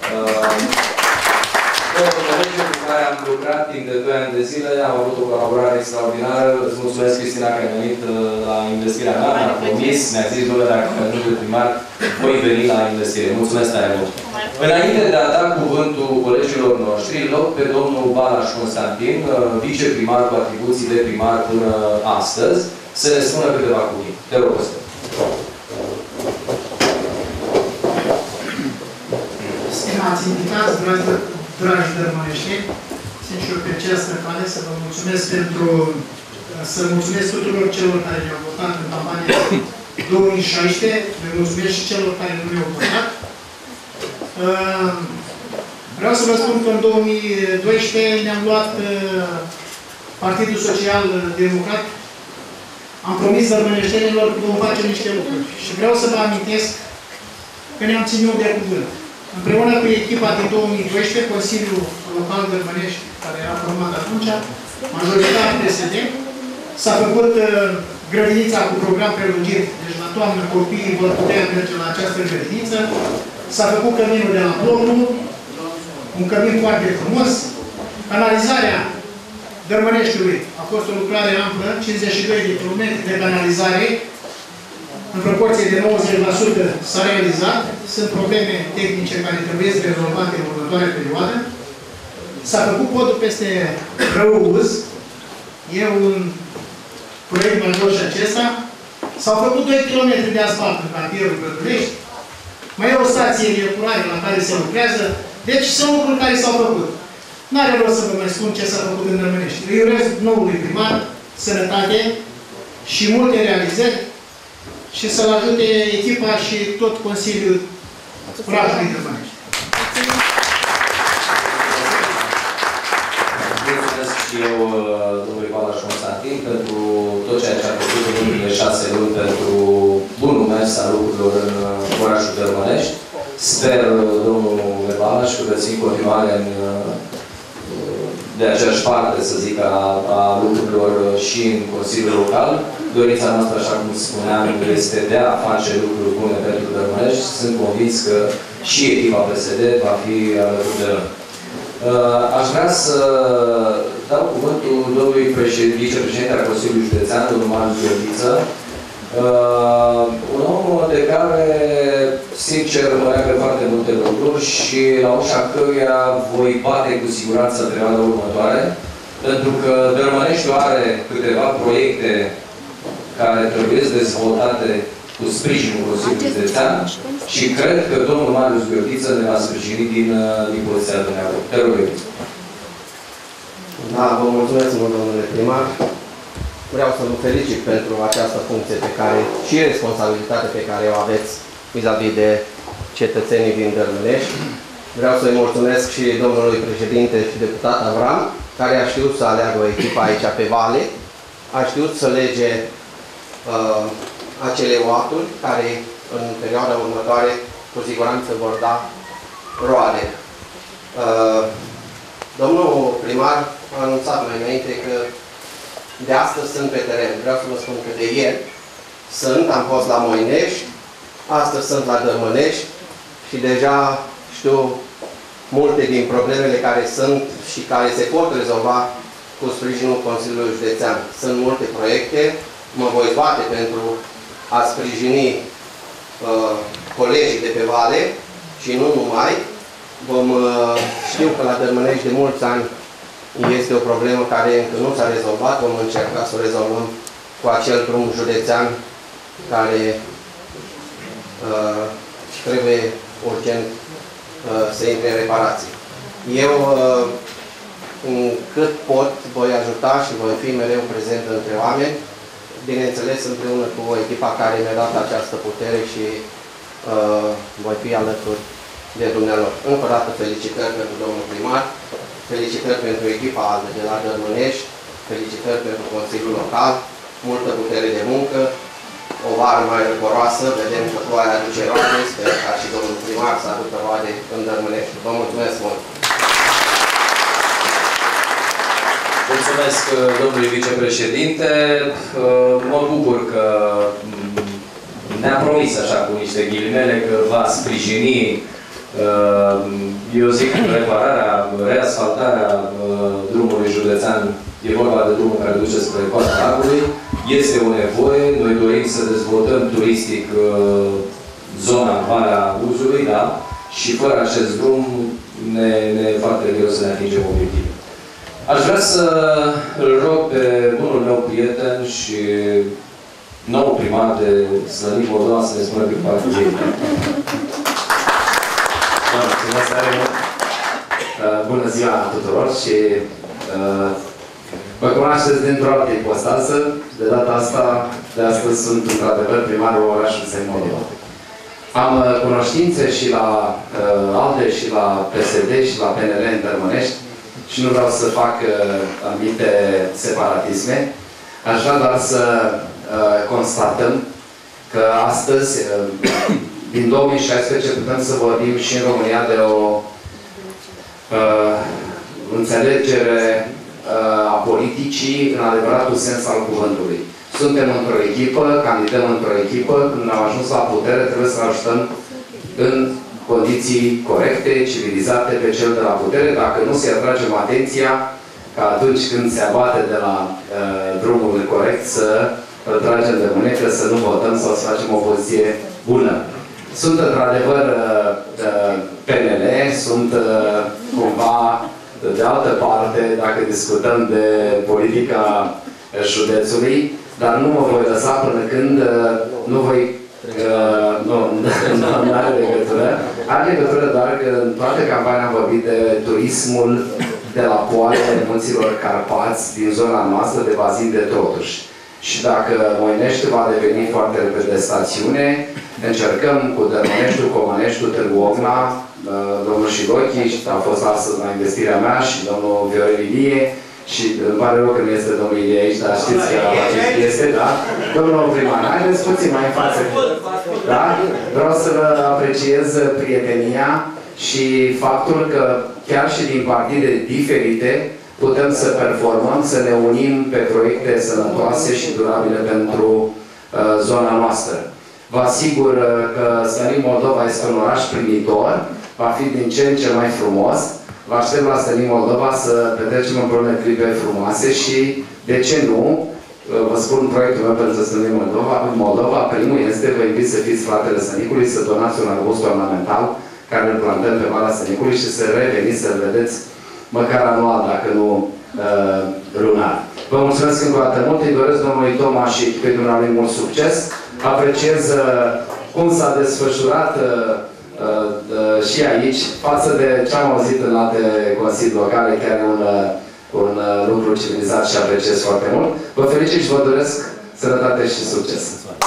două colegi cu care am lucrat timp de doi ani de zile, am avut o colaborare extraordinară. Îți mulțumesc, Cristina, că ai venit la investirea mea, mi-a promis, mi-a zis, doamne, dacă nu de primar, voi veni la investire. Mulțumesc tare mult! Înainte de a da cuvântul colegilor noștri, loc pe domnul Balaș Constantin, viceprimar cu atribuții de primar până astăzi, să ne spună câteva cuvinte. Te rog, Costel. Stimați invitați, dragi, dragi dărmăneșteni, sunt și eu pe această cale să vă mulțumesc pentru, să mulțumesc tuturor celor care ne-au votat în campania două mii șaisprezece, le mulțumesc și celor care nu ne-au votat. Vreau să vă spun că în două mii doisprezece ne-am luat Partidul Social Democrat, am promis dărmăneștenilor că vom face niște lucruri și vreau să vă amintesc că ne-am ținut de cuvânt. Împreună cu echipa din două mii doisprezece, Consiliul Local Dărmănești, care era format atunci, majoritatea P S D, s-a făcut uh, grădinița cu program prelungit, deci la toamnă copiii vor putea merge la această grădiniță. S-a făcut căminul de la Blocul, un cămin foarte frumos. Canalizarea Dărmăneștiului a fost o lucrare amplă, cincizeci și doi de kilometri de canalizare, în proporție de nouăzeci la sută s-a realizat. Sunt probleme tehnice care trebuie să rezolvate în următoarea perioadă. S-a făcut podul peste Răuuz. E un proiect major și acesta. S-au făcut doi kilometri de asfalt în cartierul Brădulești. Mai e o stație de epurare la care se lucrează. Deci sunt lucruri care s-au făcut. N-are rost să vă mai spun ce s-a făcut în Dărmănești. Îi urez noului primar sănătate și multe realizări și să-l ajute echipa și tot Consiliul orașului Dărmănești. Mulțumesc și eu, domnului Balaș Constantin, pentru tot ceea ce a făcut în ultimele șase luni pentru bunul mers al lucrurilor în orașul Dărmănești. Sper, domnul Balaș, că veți fi în continuare în, de aceeași parte, să zic, a, a lucrurilor și în Consiliul Local. Dorința noastră, așa cum spuneam, este de a face lucruri bune pentru Dărmănești și sunt convins că și echipa P S D va fi alături de noi. Aș vrea să dau cuvântul domnului vicepreședinte al Consiliului Județean, domnul Marius Gheorghiță, un om de care, sincer, mă leagă foarte multe lucruri și la ușa căruia voi bate cu siguranță în perioada următoare, pentru că Dărmăneștiul are câteva proiecte care trebuie dezvoltate cu sprijinul Consiliului Județean și cred că domnul Marius Gheorghiță ne va sprijini din, din poziția dumneavoastră. Te rog, Gheorghiță. Da, vă mulțumesc mult, domnule primar. Vreau să vă felicit pentru această funcție pe care și responsabilitate pe care o aveți vis-a-vis de cetățenii din Dărmănești. Vreau să-i mulțumesc și domnului președinte și deputat Avram, care a știut să aleagă o echipă aici pe vale, a știut să lege uh, acele oaturi care în perioada următoare cu siguranță vor da roade. Uh, domnul primar a anunțat mai înainte că de astăzi sunt pe teren. Vreau să vă spun că de ieri sunt, am fost la Moinești, astăzi sunt la Dărmănești și deja știu multe din problemele care sunt și care se pot rezolva cu sprijinul Consiliului Județean. Sunt multe proiecte, mă voi bate pentru a sprijini uh, colegii de pe vale și nu numai. Vom, uh, știu că la Dărmănești de mulți ani este o problemă care încă nu s-a rezolvat. Vom încerca să o rezolvăm cu acel drum județean care uh, trebuie urgent să intre în reparații. Eu, cât pot, voi ajuta și voi fi mereu prezent între oameni, bineînțeles împreună cu echipa care mi-a dat această putere și uh, voi fi alături de dumnealor. Încă o dată felicitări pentru domnul primar, felicitări pentru echipa altă de la Dărmânești, felicitări pentru Consiliul Local, multă putere de muncă, o vară mai răcoroasă, vedem că ploaia aduce roade, sper ca și domnul primar să aducă roade în Dărmânești. Vă mulțumesc mult! Mulțumesc domnului vicepreședinte. Mă bucur că ne-a promis așa cu niște ghilimele că va sprijini, eu zic, repararea, reasfaltarea drumului județean. E vorba de drumul care duce spre Coasta Lacului. Este o nevoie. Noi dorim să dezvoltăm turistic zona în Valea Uzului, da? Și fără acest drum ne, ne e foarte greu să ne atingem obiectivul. Aș vrea să îl rog pe bunul meu prieten și nou primar de Slănic Moldova să ne spună câteva cuvinte. Mulțumesc tare mult! Bună ziua tuturor și uh, vă cunoașteți dintr-o altă ipostază. De data asta, de astăzi sunt într-adevăr primarul orașului Slănic Moldova. Am uh, cunoștințe și la uh, ALDE și la P S D și la P N L în Dărmânești și nu vreau să fac uh, anumite separatisme. Aș vrea doar să uh, constatăm că astăzi, uh, din două mii șaisprezece, putem să vorbim și în România de o uh, înțelegere uh, a politicii în adevăratul sens al cuvântului. Suntem într-o echipă, candidăm într-o echipă, când am ajuns la putere trebuie să ajutăm în condiții corecte, civilizate pe cel de la putere, dacă nu se atragem atenția ca atunci când se abate de la uh, drumul corect să îl tragem de mânecă, să nu votăm sau să facem o poziție bună. Sunt într-adevăr uh, P N L, sunt uh, cumva de altă parte, dacă discutăm de politica județului, dar nu mă voi lăsa până când uh, nu voi Uh, nu, nu are legătură. Are legătură doar că în toată campania am vorbit de turismul de la poalele Munților Carpați, din zona noastră de bazin de Trotuș. Și dacă Moinești va deveni foarte repede stațiune, încercăm cu Dărmâneștiul, Comăneștiul, Târgu Ocna, uh, domnul Șirochi, a fost astăzi la investirea mea, și domnul Viorel Ilie, și îmi pare rău că nu este domnul Ilie aici, dar știți că este, da? Domnul primar, haideți puțin mai în față. Da? Vreau să vă apreciez prietenia și faptul că chiar și din partide diferite putem să performăm, să ne unim pe proiecte sănătoase și durabile pentru uh, zona noastră. Vă asigur că Slănic Moldova este un oraș primitor, va fi din ce în ce mai frumos. Vă aștept la Slănic Moldova să petrecem împreună clipe frumoase și, de ce nu, vă spun proiectul meu pentru Slănic Moldova. Moldova, primul este, vă invit să fiți fratele Slănicului, să donați un arbust ornamental care îl plantăm pe Valea Slănicului și să reveniți să-l vedeți măcar anual, dacă nu uh, lunar. Vă mulțumesc încă o dată mult, îi doresc domnului Toma și echipei dumneavoastră mult succes. Apreciez uh, cum s-a desfășurat uh, Uh, uh, și aici, față de ce am auzit în alte consilii locale, chiar un, uh, un uh, lucru civilizat și apreciez foarte mult. Vă felicit și vă doresc sănătate și succes!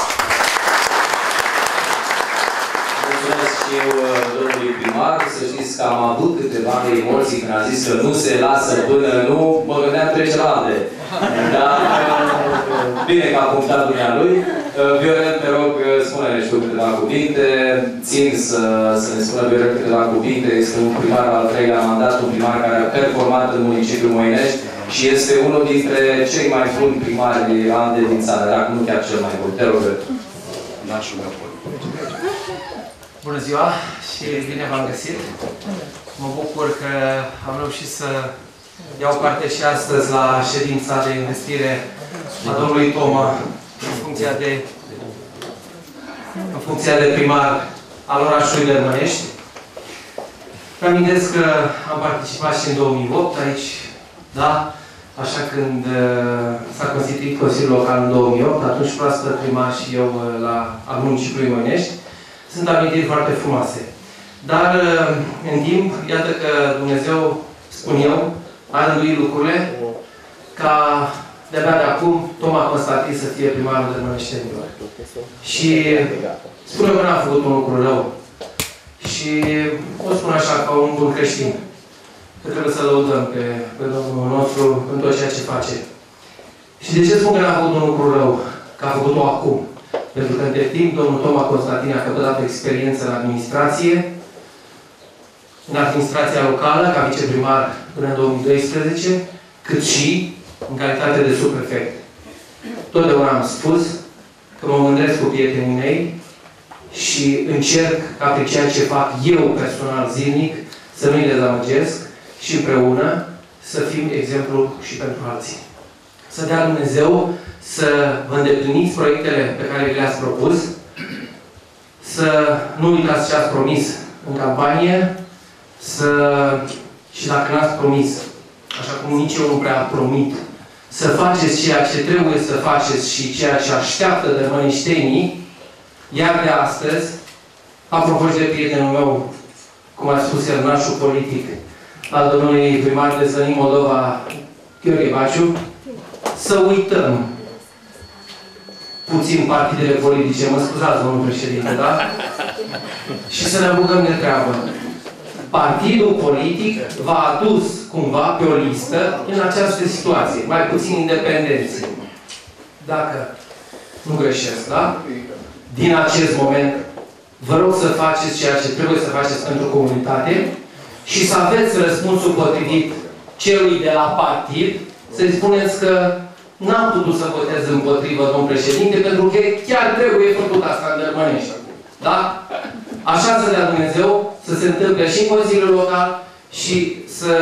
Mulțumesc și eu domnului primar. Să știți că am avut câteva emoții când a zis că nu se lasă până nu, mă gândeam trece la alte. Dar bine că a punctat dumnealui. Viorel, te rog, spune-ne și tu câteva cuvinte. Țin să, să ne spună Viorel câteva cuvinte. Este un primar al treilea mandat, un primar care a performat în municipiul Moinești și este unul dintre cei mai buni primari ande din țară, dacă nu chiar cel mai bun. Te rog, nașul meu. Bună ziua și bine v-am găsit. Mă bucur că am reușit să iau parte și astăzi la ședința de investire a domnului Toma în funcția de, în funcția de primar al orașului Dărmânești. Îmi amintesc că am participat și în două mii opt aici, da? Așa când uh, s-a constituit Consiliul Local în două mii opt, atunci proaspăt primar și eu uh, la al municipiului Moinești. Sunt amintiri foarte frumoase. Dar, în timp, iată că Dumnezeu, spun eu, a rânduit lucrurile ca de-abia de acum Toma Constantin să fie primarul Dărmăneștenilor. Și spun eu că n-a făcut un lucru rău. Și o spun așa, ca un bun creștin, că trebuie să lăudăm pe, pe Domnul nostru în tot ceea ce face. Și de ce spun că n-a făcut un lucru rău? Că a făcut-o acum. Pentru că între timp, domnul Toma Constantin a căpătat o experiență în administrație, în administrația locală, ca viceprimar până în două mii doisprezece, cât și în calitate de subprefect. Totdeauna am spus că mă mândresc cu prietenii mei și încerc ca prin ceea ce fac eu personal zilnic să nu-i dezamăgesc și împreună să fim exemplu și pentru alții. Să dea Dumnezeu să vă îndepliniți proiectele pe care vi le-ați propus, să nu uitați ce ați promis în campanie, să, și dacă n-ați promis, așa cum nici eu nu prea promit, să faceți ceea ce trebuie să faceți și ceea ce așteaptă dărmăniștenii, iar de astăzi, apropo și de prietenul meu, cum a spus el, nașul politic, al domnului primar de Zănin Moldova, Gheorghe Baciu, să uităm puțin partidele politice, mă scuzați, domnul președinte, da? Și să ne apucăm de treabă. Partidul politic v-a adus cumva pe o listă în această situație, mai puțin independenți. Dacă nu greșesc, da? Din acest moment, vă rog să faceți ceea ce trebuie să faceți pentru comunitate și să aveți răspunsul potrivit celui de la partid, să-i spuneți că n-am putut să votez împotrivă, domn președinte, pentru că chiar trebuie făcut asta în Dărmănești. Da? Așa să dea Dumnezeu să se întâmple și în Consiliul Local și să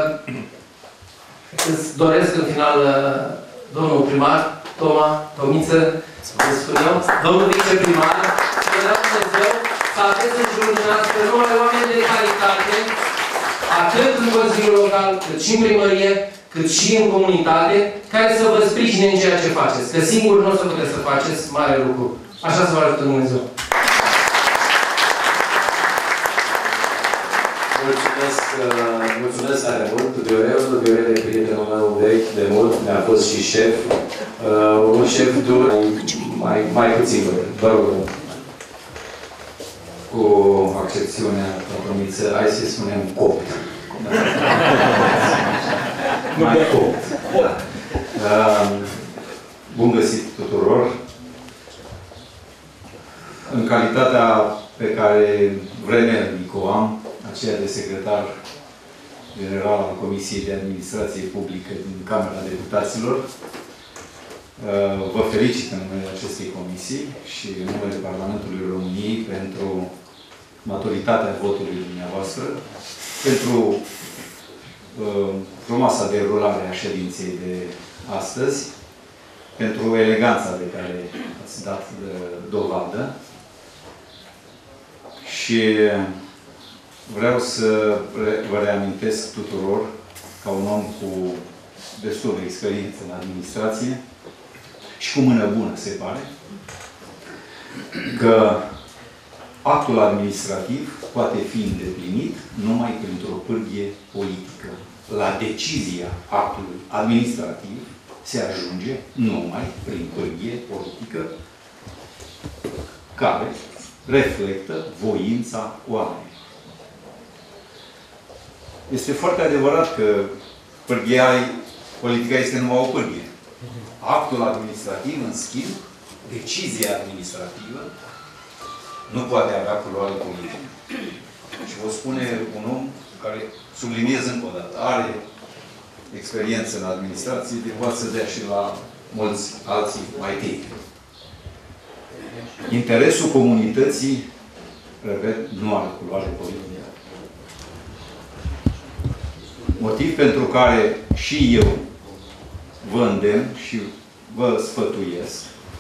îți doresc în final, domnul primar, Toma, Tomiță, să spun eu, domnul viceprimar, să dea Dumnezeu să aveți în jurul dumneavoastră numai oameni de calitate, atât în Consiliul Local, cât și în primărie, cât și în comunitate, care să vă sprijine în ceea ce faceți. Că singur nu o să puteți să faceți mare lucru. Așa să vă ajută Dumnezeu. Mulțumesc, uh, mulțumesc tare mult, Viorel. Viorel e prietenul meu vechi de mult, mi-a fost și șef. Uh, un șef dur, mai, mai puțin, vă rog. Cu accepțiunea compromisă, hai să spunem copt. Mai copt. Uh, bun găsit tuturor. În calitatea pe care vremelnic o am, aceea de secretar general al Comisiei de Administrație Publică din Camera Deputaților, vă felicit în numele acestei comisii și în numele Parlamentului României pentru maturitatea votului dumneavoastră, pentru uh, frumoasa derulare a ședinței de astăzi, pentru eleganța de care ați dat de dovadă și vreau să vă reamintesc tuturor, ca un om cu destul de experiență în administrație și cu mână bună, se pare, că actul administrativ poate fi îndeplinit numai printr-o pârghie politică. La decizia actului administrativ se ajunge numai prin pârghie politică care reflectă voința oamenilor. Este foarte adevărat că pârghia politica este numai o pârghie. Actul administrativ, în schimb, decizia administrativă, nu poate avea culoare politică. Și vă spune un om care, subliniez încă o dată, are experiență în administrație, de poate să dea și la mulți alții mai tineri. Interesul comunității, repet, nu are culoare politică. Motiv pentru care și eu vă îndemn și vă sfătuiesc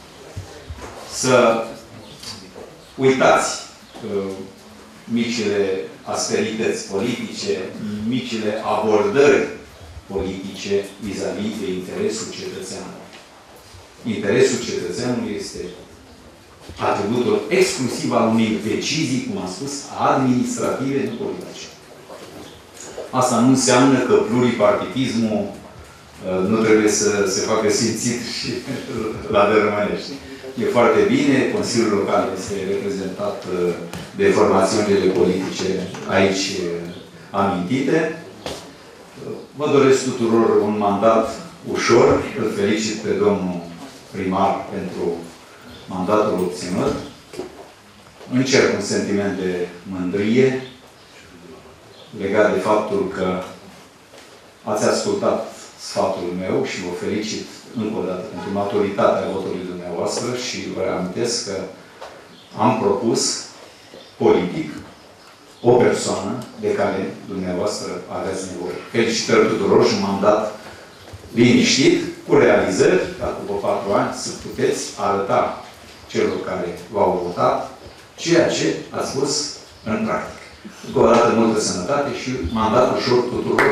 să uitați uh, micile asperități politice, micile abordări politice vis-a-vis de interesul cetățeanului. Interesul cetățeanului este atributul exclusiv al unei decizii, cum am spus, administrative, nu politice. Asta nu înseamnă că pluripartitismul uh, nu trebuie să se facă simțit și la Dărmănești. E foarte bine, Consiliul Local este reprezentat uh, de formațiunile politice aici uh, amintite. Vă doresc tuturor un mandat ușor, îl felicit pe domnul primar pentru mandatul obținut. Încerc un sentiment de mândrie legat de faptul că ați ascultat sfatul meu și vă felicit încă o dată pentru maturitatea votului dumneavoastră și vă reamintesc că am propus politic o persoană de care dumneavoastră aveți nevoie. Felicitări tuturor și un mandat liniștit, cu realizări, ca după patru ani să puteți arăta celor care v-au votat ceea ce ați spus în practică. Încă o dată multă sănătate și mandat ușor tuturor.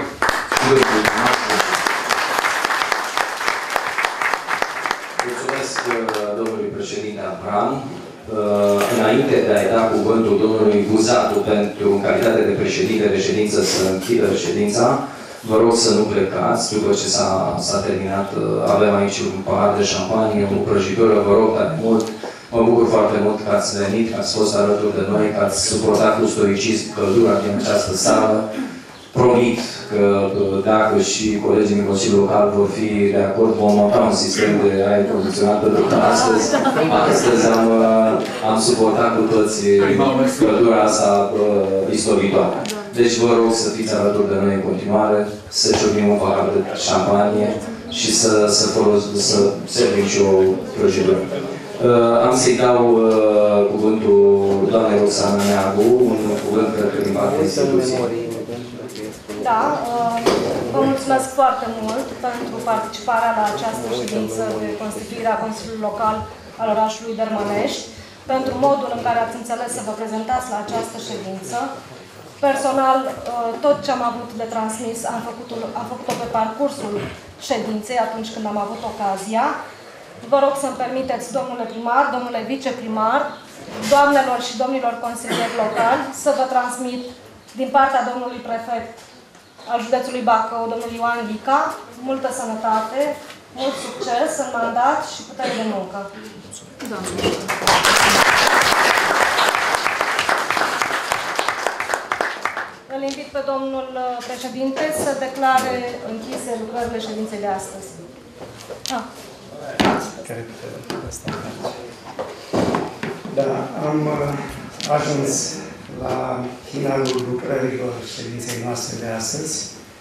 Mulțumesc domnului președinte Avram. Înainte de a-i da cuvântul domnului Buzatu pentru, în calitate de președinte de ședință, să închidă ședința, vă rog să nu plecați. După ce s-a terminat, avem aici un pahar de șampanie, o prăjitură, vă rog tare mult. Mă bucur foarte mult că ați venit, că ați fost alături de noi, că ați suportat cu stoicism căldura din această sală. Promit că dacă și colegii din Consiliul Local vor fi de acord, vom monta un sistem de aer condiționat, pentru că astăzi, astăzi am, am suportat cu toți căldura asta uh, istovitoare. Deci vă rog să fiți alături de noi în continuare, să ciocnim un pahar de șampanie și să, să, folos, să servim și o prăjitură. Uh, am să-i dau uh, cuvântul doamnei Roxana Neagu, un cuvânt cred din partea instituției. Da, uh, vă mulțumesc foarte mult pentru participarea la această ședință de constituire a Consiliului Local al orașului Dărmănești, pentru modul în care ați înțeles să vă prezentați la această ședință. Personal, uh, tot ce am avut de transmis am făcut-o am făcut pe parcursul ședinței, atunci când am avut ocazia. Vă rog să-mi permiteți, domnule primar, domnule viceprimar, doamnelor și domnilor consilieri locali, să vă transmit din partea domnului prefect al județului Bacău, domnul Ioan Ghica, multă sănătate, mult succes în mandat și putere de muncă. Îl invit pe domnul președinte să declare închise lucrările ședinței de astăzi. Ah. Da, am ajuns la finalul lucrărilor ședinței noastre de astăzi.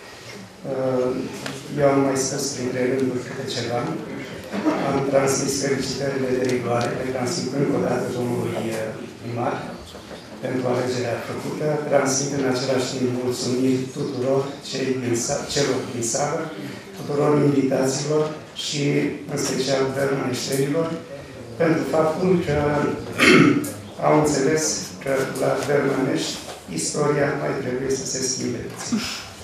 Eu am mai spus printre rânduri câte ceva. Am transmis felicitările de rigoare, le transmit încă o dată domnului primar pentru alegerea făcută. Transmit în același timp mulțumiri tuturor cei din, celor din sală, tuturor invitaților și în special dărmăneștenilor, pentru faptul că au înțeles că la Dărmănești istoria mai trebuie să se schimbe puțin.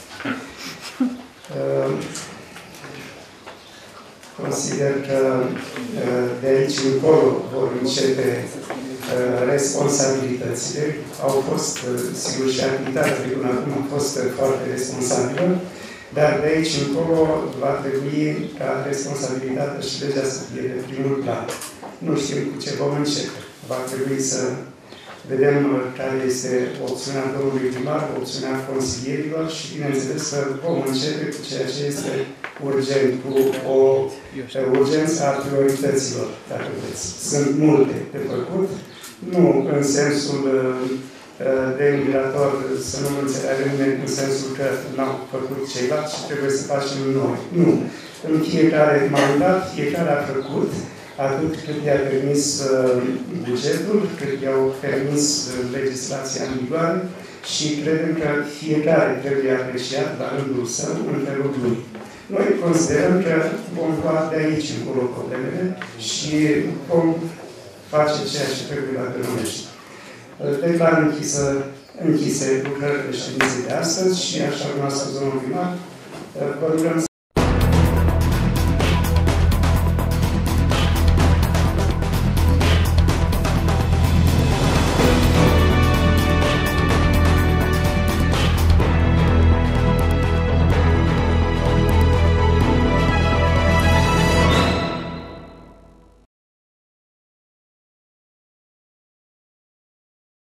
Consider că de aici încolo vor începe responsabilitățile. Au fost, sigur, și activitatea de până acum a fost foarte responsabilă, dar de aici încolo va trebui ca responsabilitatea și legea să fie de primul plan. Nu știm cu ce vom începe. Va trebui să vedem care este opțiunea domnului primar, opțiunea consilierilor și, bineînțeles, să vom începe cu ceea ce este urgent, cu o urgență a priorităților, dacă vreți. Sunt multe de făcut, nu în sensul de migrator, să nu înțelegem în sensul că n-au făcut ceilalți și trebuie să facem noi. Nu. În fiecare mandat, fiecare a făcut atât cât i-a permis uh, bugetul, cât i-au permis uh, legislația în vigoare și credem că fiecare trebuie apreciat la rândul său în felul lui. Noi considerăm că vom lua de aici încolo problemele și vom face ceea ce trebuie la Dărmănești. Declar închisă, închise lucrările ședinței de astăzi și, așa cum a spus domnul primar, vă rugăm